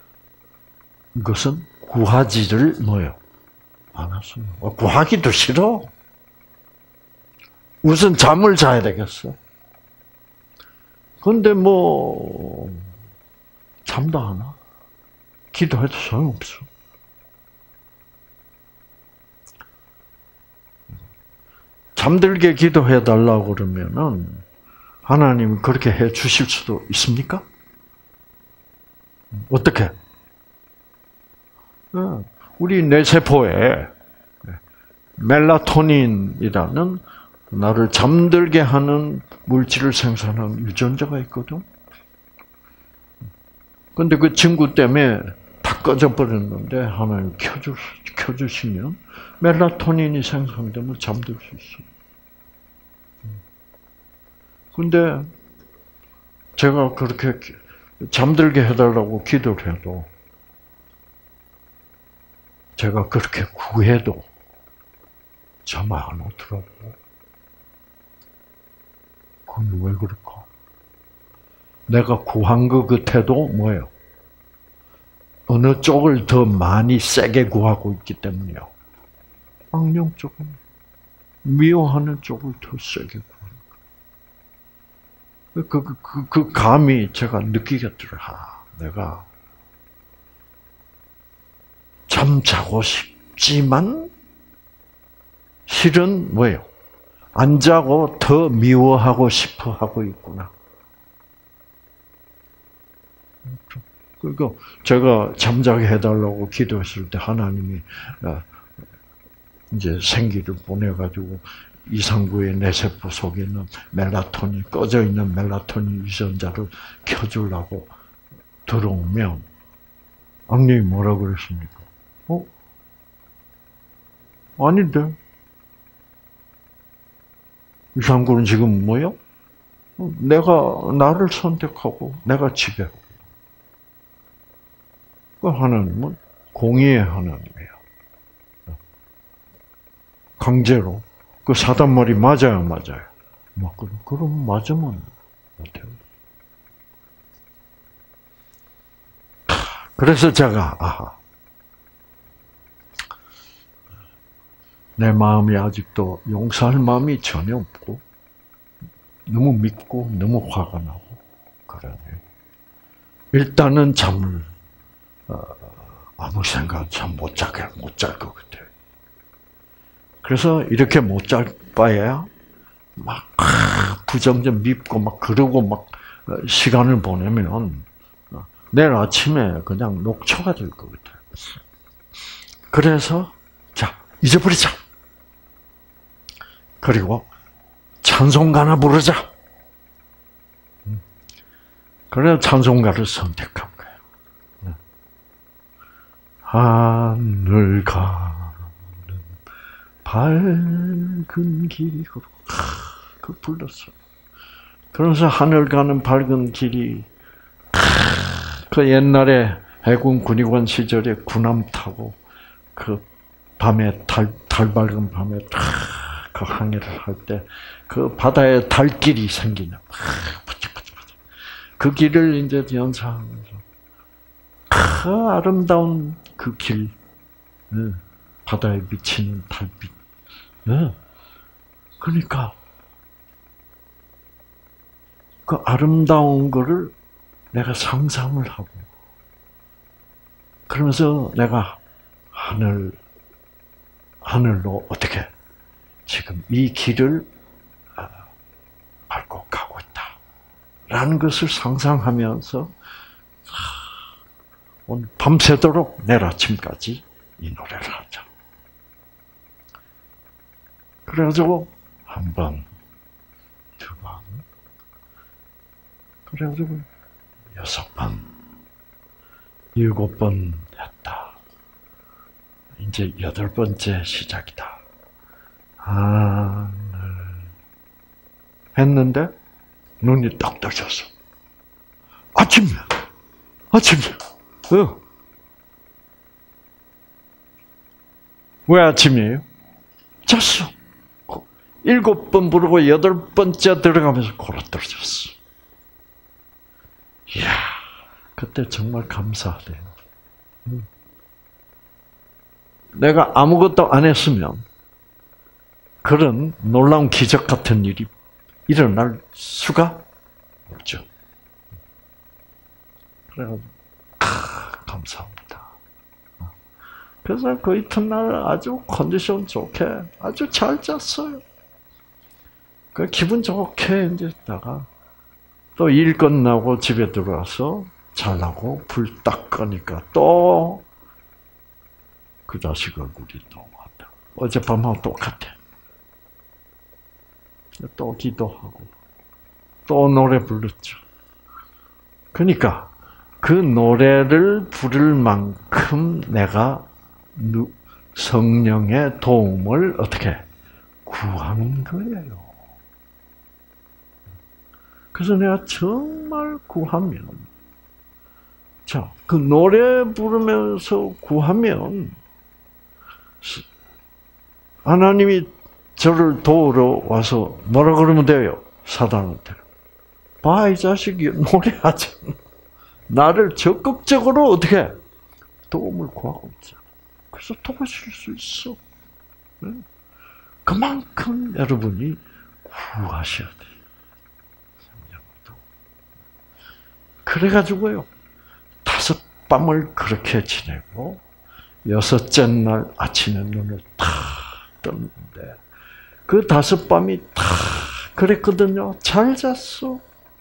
것은 구하지를 뭐요? 안 했어요. 구하기도 싫어. 우선 잠을 자야 되겠어. 근데 잠도 안 와. 기도해도 소용없어. 잠들게 기도해 달라고 그러면은 하나님 그렇게 해 주실 수도 있습니까? 어떻게? 우리 뇌세포에 멜라토닌이라는 나를 잠들게 하는 물질을 생산하는 유전자가 있거든. 근데 그 친구 때문에 다 꺼져버렸는데 하나님 켜주시면 멜라토닌이 생성되면 잠들 수 있어요. 근데 제가 그렇게 잠들게 해달라고 기도를 해도 제가 그렇게 구해도 잠 안 오더라고요. 그건 왜 그럴까? 내가 구한 것 같아도 뭐예요? 어느 쪽을 더 많이 세게 구하고 있기 때문이요. 악령 쪽은 미워하는 쪽을 더 세게 구하는 거예요. 그 감이 제가 느끼겠더라. 내가 잠자고 싶지만 실은 뭐예요? 안 자고 더 미워하고 싶어 하고 있구나. 그러니까 제가 잠자게 해달라고 기도했을 때 하나님이 이제 생기를 보내가지고 이상구의 뇌세포 속에 있는 멜라토닌, 꺼져 있는 멜라토닌 유전자를 켜주려고 들어오면 악령이 뭐라고 그랬습니까? 아닌데. 이상구는 지금 뭐요? 내가 나를 선택하고 내가 지배하고. 그 하나님은 공의의 하나님이에요. 강제로 그 사단 말이 맞아요, 맞아요. 그럼 맞으면 못해요. 그래서 제가 내 마음이 아직도 용서할 마음이 전혀 없고 너무 믿고 너무 화가 나고 그러네. 일단은 잠을 아무 생각 참 못 잘 것 같아요. 그래서 이렇게 못 잘 바에야 막 부정적 밉고 막 그러고 막 시간을 보내면 내일 아침에 그냥 녹초가 될 것 같아요. 그래서 자 잊어버리자. 그리고 찬송가나 부르자. 그래서 찬송가를 선택한 거예요. 하늘 가는 밝은 길이 그 불렀어요. 그래서 하늘 가는 밝은 길이 그 옛날에 해군 군의관 시절에 군함 타고 그 밤에 달 밝은 밤에 그 항해를 할 때 그 바다에 달길이 생기냐. 그 길을 이제 연상하면서 그 아름다운 그 길, 바다에 비치는 달빛. 그러니까 그 아름다운 거를 내가 상상을 하고 그러면서 내가 하늘로 어떻게 지금 이 길을 밟고 가고 있다라는 것을 상상하면서 오늘 밤새도록 내일 아침까지 이 노래를 하자. 그래가지고 한 번, 두 번, 그래가지고 6번, 7번 했다. 이제 8번째 시작이다. 했는데 눈이 딱 떠졌어. 아침이야. 왜 아침이에요? 잤어. 7번 부르고 8번째 들어가면서 골아떨어졌어. 이야, 그때 정말 감사하대요. 내가 아무것도 안 했으면 그런 놀라운 기적 같은 일이 일어날 수가 없죠. 그래서 감사합니다. 그래서 그 이튿날 아주 컨디션 좋게 아주 잘 잤어요. 그 기분 좋게 이제 있다가 또 일 끝나고 집에 들어와서 자려고 불 딱 끄니까 또 그 자식 얼굴이 또 왔다. 어젯밤하고 똑같아. 또 기도하고 또 노래 불렀죠. 그러니까 그 노래를 부를 만큼 내가 성령의 도움을 어떻게 구하는 거예요. 그래서 내가 정말 구하면, 자, 그 노래 부르면서 구하면 하나님이 저를 도우러 와서 뭐라 그러면 돼요? 사단한테. 봐, 이 자식이 노래하잖아. 나를 적극적으로 어떻게 도움을 구하고 있잖아. 그래서 도와줄 수 있어. 그만큼 여러분이 구하셔야 돼요. 그래가지고요, 5밤을 그렇게 지내고 6째 날 아침에 눈을 탁 떴는데 그 5밤이 탁 그랬거든요. 잘 잤어.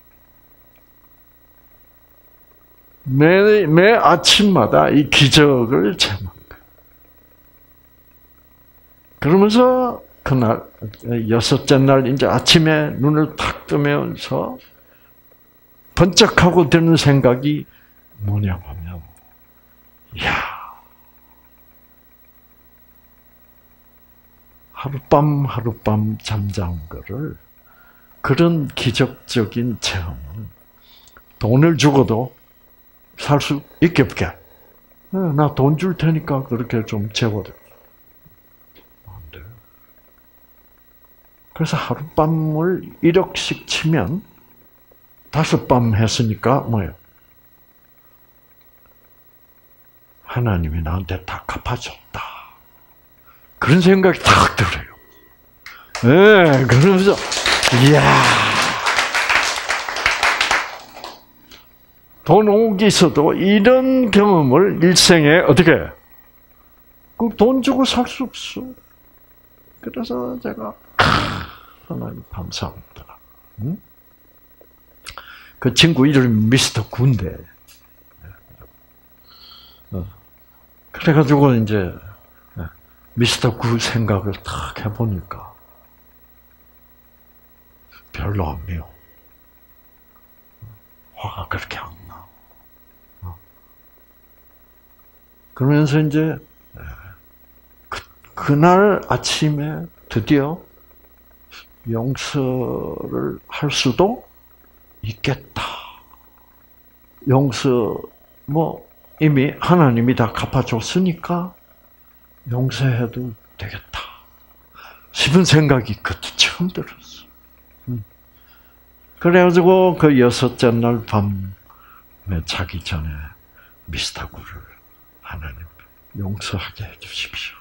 매 아침마다 이 기적을 체험한 거예요. 그러면서 그날 6째 날 이제 아침에 눈을 탁 뜨면서 번쩍하고 드는 생각이 뭐냐면, 야, 하룻밤 잠자는 거를, 그런 기적적인 체험은 돈을 주고도 살 수 있게 없게. 나 돈 줄 테니까 그렇게 좀 재워줘. 안 돼. 그래서 하룻밤을 1억씩 치면 5밤 했으니까 뭐예요? 하나님이 나한테 다 갚아줬다. 그런 생각이 딱 들어요. 네, 그러면서 이야, 돈 5억 있어도 이런 경험을 일생에 어떻게 돈 주고 살 수 없어. 그래서 제가 하나님 감사합니다. 응? 그 친구 이름이 미스터 군데. 그래가지고 이제 미스터 구 생각을 딱 해보니까 별로 안 매워. 화가 그렇게 안 나. 그러면서 이제 그날 아침에 드디어 용서를 할 수도 있겠다. 용서 이미 하나님이 다 갚아줬으니까 용서해도 되겠다 싶은 생각이 그때 처음 들었어. 그래가지고 그 6째 날 밤에 자기 전에 미스터 구를 하나님 용서하게 해주십시오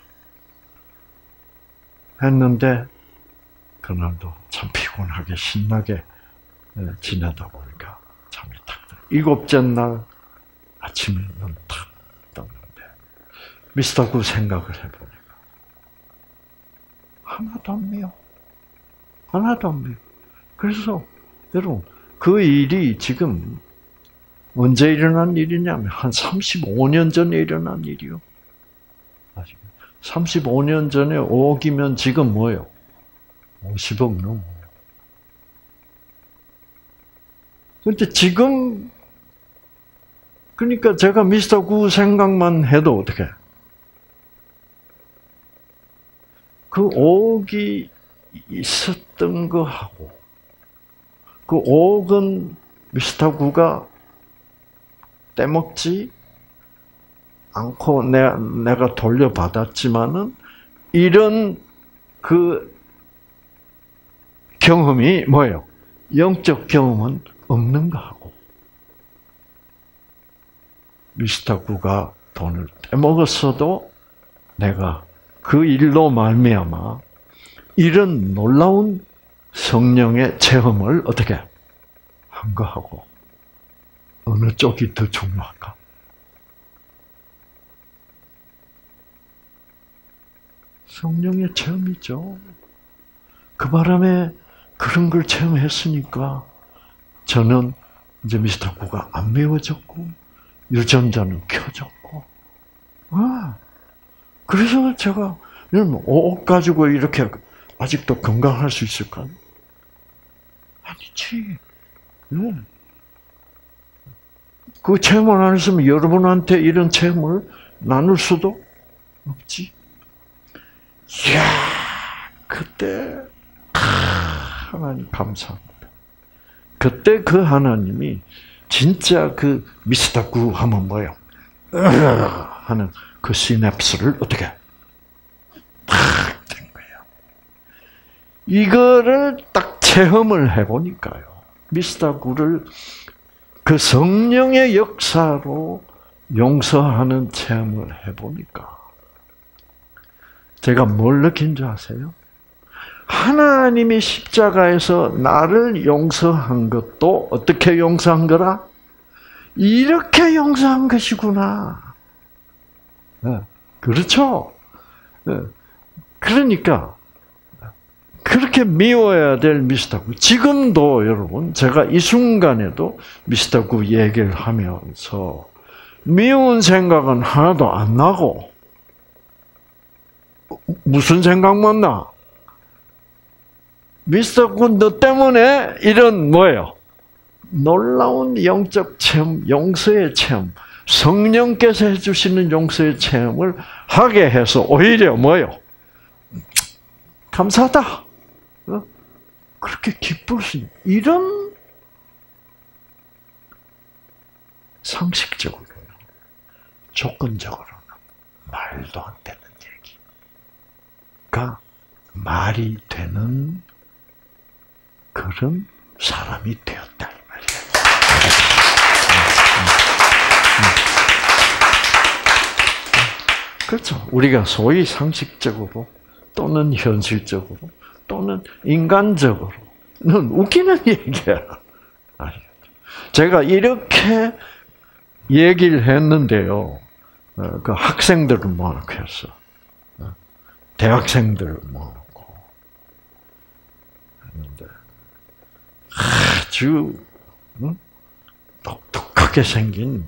했는데 그날도 참 피곤하게 신나게 지내다 보니까 잠이 탁 들어. 7째 날 아침에 눈 탁 떴는데 미스터 구 생각을 해보니까 하나도 안 매워. 하나도 안 매워. 그래서 여러분 그 일이 지금 언제 일어난 일이냐면 한 35년 전에 일어난 일이요. 35년 전에 5억이면 지금 뭐예요? 50억 넘어요. 근데 지금 그러니까 제가 미스터 구 생각만 해도 어떻게? 그 5억이 있었던 거하고 그 5억은 미스터 구가 떼먹지 않고 내가 돌려받았지만은 이런 그 경험이 뭐예요? 영적 경험은 없는 거하고 미스터 구가 돈을 떼먹었어도 내가 그 일로 말미암아 이런 놀라운 성령의 체험을 어떻게 한 거하고 어느 쪽이 더 중요할까? 성령의 체험이죠. 그 바람에 그런 걸 체험했으니까 저는 이제 미스터 구가 안 매워졌고 유전자는 켜졌고 그래서 제가 5억 가지고 이렇게 아직도 건강할 수 있을까요? 아니지. 그 체험을 안 했으면 여러분한테 이런 체험을 나눌 수도 없지. 이야, 그때 하나님 감사합니다. 그때 그 하나님이 진짜 그 미스터구 하면 뭐예요? 하는 그 시냅스를 어떻게 탁 된 거예요. 이거를 딱 체험을 해보니까요. 미스터구를 그 성령의 역사로 용서하는 체험을 해보니까 제가 뭘 느낀 줄 아세요? 하나님이 십자가에서 나를 용서한 것도 어떻게 용서한 거라? 이렇게 용서한 것이구나. 그렇죠? 그러니까 그렇게 미워야 될 미스터구. 지금도 여러분 제가 이 순간에도 미스터구 얘기를 하면서 미운 생각은 하나도 안 나고 무슨 생각만 나? 미스터구 너 때문에 이런 뭐예요? 놀라운 영적 체험, 용서의 체험, 성령께서 해주시는 용서의 체험을 하게 해서 오히려 뭐예요? 감사하다. 그렇게 기쁠 수 있는 이런 상식적으로는 조건적으로는 말도 안 되는 얘기가 말이 되는 그런 사람이 되었다 이 말이에요. 그렇죠. 우리가 소위 상식적으로 또는 현실적으로 또는 인간적으로는 웃기는 얘기야. 제가 이렇게 얘기를 했는데요. 그 학생들을 모아놓고 했어. 대학생들을 모아놓고 했는데 아주 독특하게 생긴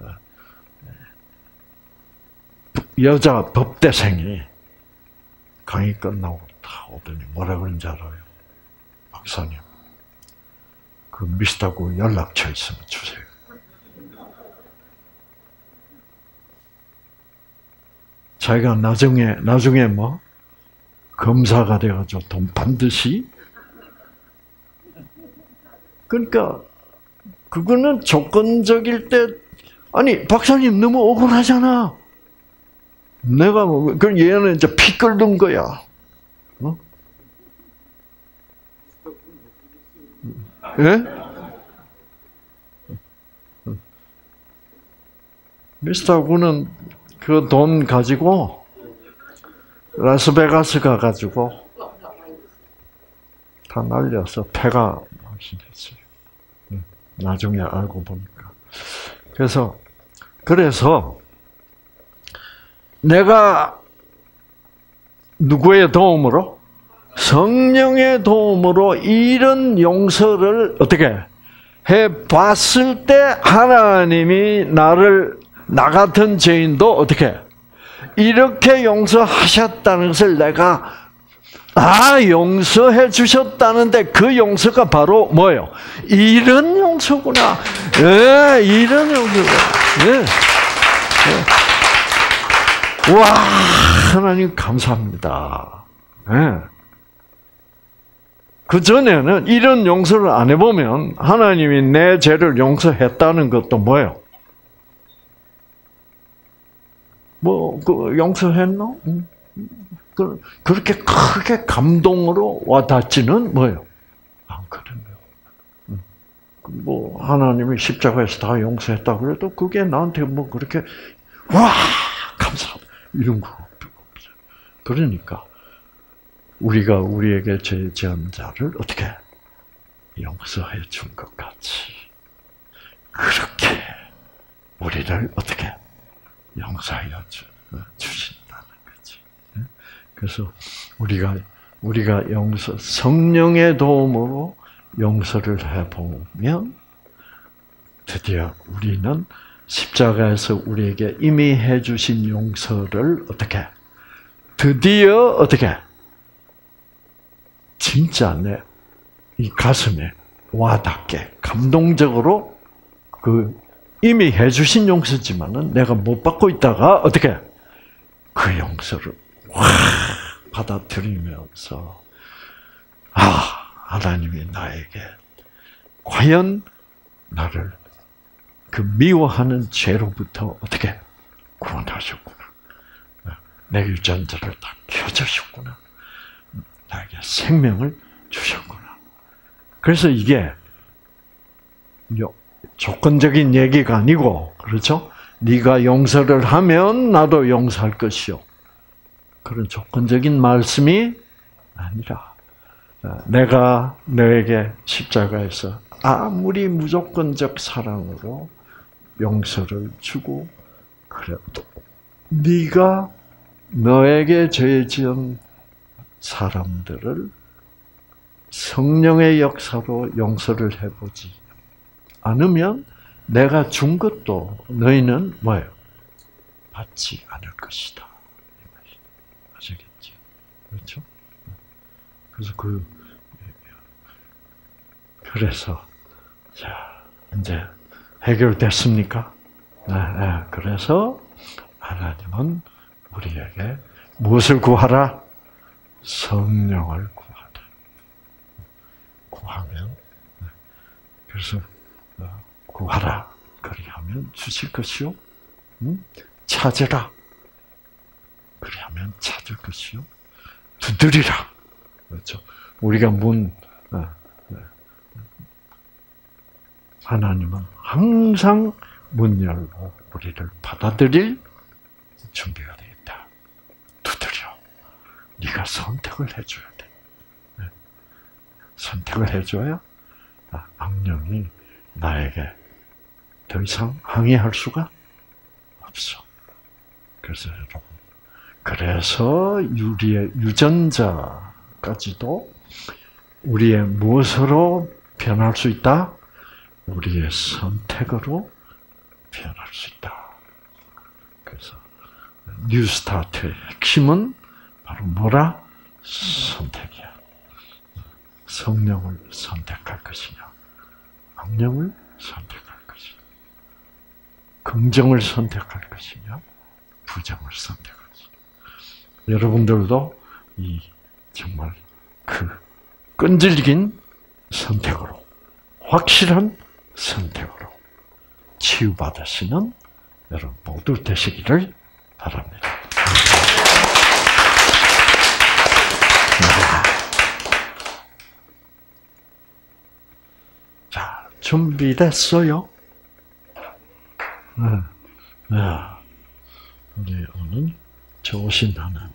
여자 법대생이 강의 끝나고 다 오더니 뭐라 그런지 알아요? 박사님, 그 미스터구 연락처 있으면 주세요. 자기가 나중에 뭐 검사가 돼가지고 돈 반드시. 그러니까 그거는 조건적일 때 아니 박사님 너무 억울하잖아. 내가 뭐 그 얘는 이제 피 끓는 거야. 어? 예? 미스터구는 그 돈 가지고 라스베가스 가가지고 다 날려서 폐가 망신했어요. 나중에 알고 보니까. 그래서 내가 누구의 도움으로? 성령의 도움으로 이런 용서를 어떻게 해봤을 때 하나님이 나 같은 죄인도 어떻게 이렇게 용서하셨다는 것을 내가 용서해 주셨다는데 그 용서가 바로 뭐예요? 이런 용서구나. 예, 이런 용서구나. 예. 예. 와, 하나님 감사합니다. 예. 그 전에는 이런 용서를 안 해보면 하나님이 내 죄를 용서했다는 것도 뭐예요? 용서했나? 그렇게 크게 감동으로 와닿지는 뭐예요? 안 그러네요. 하나님이 십자가에서 다 용서했다 그래도 그게 나한테 그렇게, 와, 감사합니다. 이런 거 없어요. 그러니까, 우리가 우리에게 죄 지은 자를 어떻게 용서해 준 것 같이, 그렇게 우리를 어떻게 용서하여 주신다는 거지. 그래서 우리가 성령의 도움으로 용서를 해보면 드디어 우리는 십자가에서 우리에게 이미 해주신 용서를 어떻게 드디어 어떻게 진짜 내 이 가슴에 와닿게 감동적으로 그 이미 해주신 용서지만은 내가 못 받고 있다가 어떻게 그 용서를 확 받아들이면서 하나님이 나에게 과연 나를 그 미워하는 죄로부터 어떻게 구원하셨구나. 내 유전자를 다 켜주셨구나. 나에게 생명을 주셨구나. 그래서 이게 조건적인 얘기가 아니고, 그렇죠? 네가 용서를 하면 나도 용서할 것이요. 그런 조건적인 말씀이 아니라 내가 너에게 십자가에서 아무리 무조건적 사랑으로 용서를 주고 그래도 네가 너에게 죄 지은 사람들을 성령의 역사로 용서를 해보지 않으면 내가 준 것도 너희는 뭐예요? 받지 않을 것이다. 아시겠죠? 그렇죠? 그래서 그래서 자 이제 해결됐습니까? 네. 그래서 하나님은 우리에게 무엇을 구하라? 성령을 구하라. 구하면 그래서 구하라. 그리하면 주실 것이요. 찾으라. 그리하면 찾을 것이요. 두드리라. 그렇죠. 우리가 하나님은 항상 문 열고 우리를 받아들일 준비가 되어 있다. 두드려. 네가 선택을 해줘야 돼. 선택을 해줘야 악령이 나에게 더 이상 항의할 수가 없어. 그래서 여러분, 그래서 우리의 유전자까지도 우리의 무엇으로 변할 수 있다? 우리의 선택으로 변할 수 있다. 그래서 뉴스타트의 핵심은 바로 뭐라? 선택이야. 성령을 선택할 것이냐, 악령을 선택할 것이냐, 긍정을 선택할 것이냐, 부정을 선택할 것이냐. 여러분들도 이 정말 그 끈질긴 선택으로, 확실한 선택으로 치유받으시는 여러분 모두 되시기를 바랍니다. 자, 준비됐어요? 우리 오늘 좋으신 하나님.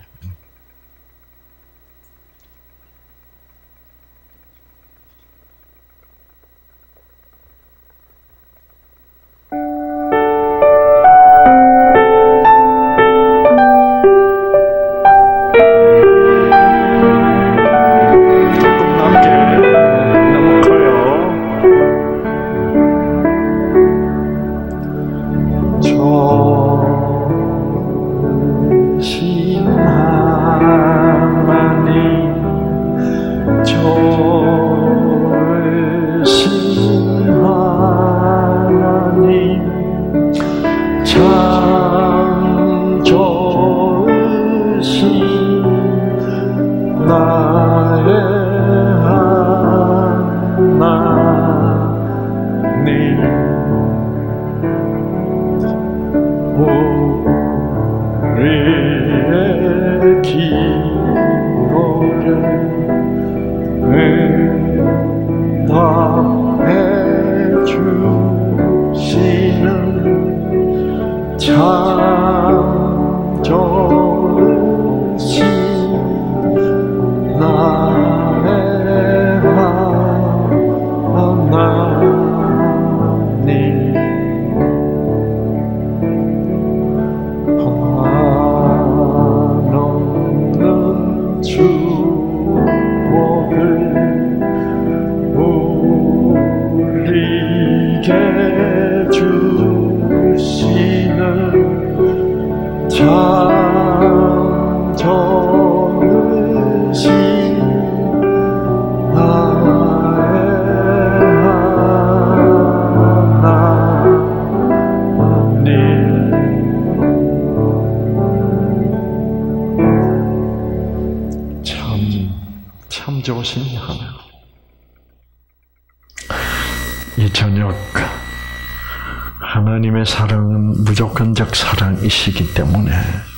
승리하는 이 저녁 하나님의 사랑은 무조건적 사랑이시기 때문에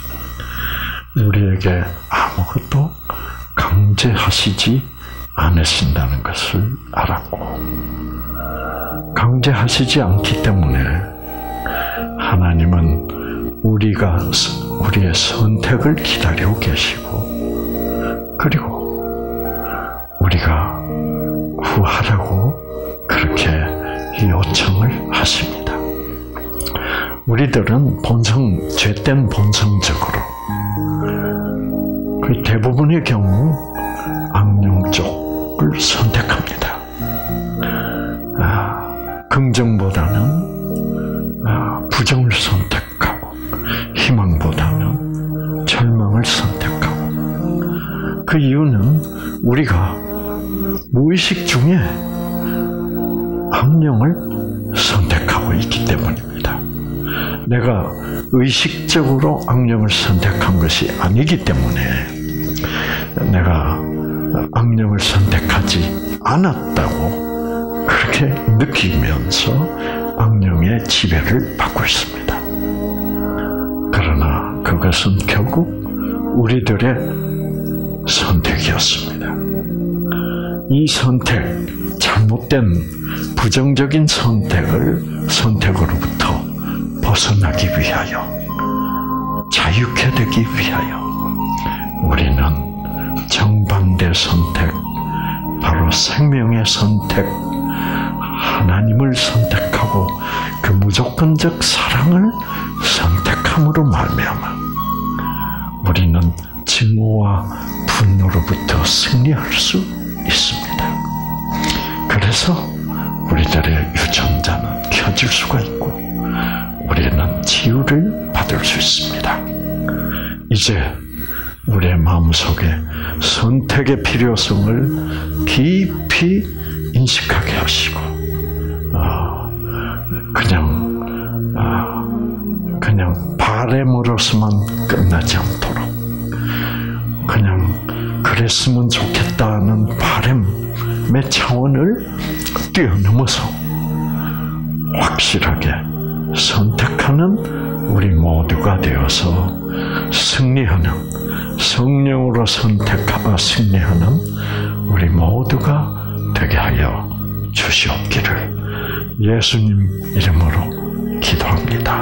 우리에게 아무것도 강제하시지 않으신다는 것을 알았고, 강제하시지 않기 때문에 하나님은 우리의 선택을 기다리고 계시고, 그리고 우리가 구하라고 그렇게 요청을 하십니다. 우리들은 죄된 본성적으로 그 대부분의 경우 악령 쪽을 선택합니다. 긍정보다는 부정을 선택하고, 희망보다는 절망을 선택하고, 그 이유는 우리가 무의식 중에 악령을 선택하고 있기 때문입니다. 내가 의식적으로 악령을 선택한 것이 아니기 때문에 내가 악령을 선택하지 않았다고 그렇게 느끼면서 악령의 지배를 받고 있습니다. 그러나 그것은 결국 우리들의 선택이었습니다. 이 선택, 잘못된 부정적인 선택으로부터 벗어나기 위하여, 자유케 되기 위하여 우리는 정반대 선택, 바로 생명의 선택, 하나님을 선택하고 그 무조건적 사랑을 선택함으로 말미암아 우리는 증오와 분노로부터 승리할 수 있습니다. 그래서 우리들의 유전자는 켜질 수가 있고 우리는 치유를 받을 수 있습니다. 이제 우리의 마음속에 선택의 필요성을 깊이 인식하게 하시고, 그냥 바램으로서만 끝나지 않도록, 그냥 그랬으면 좋겠다는 바램의 차원을 뛰어넘어서 확실하게 선택하는 우리 모두가 되어서 승리하는, 성령으로 승리하는 우리 모두가 되게 하여 주시옵기를 예수님 이름으로 기도합니다.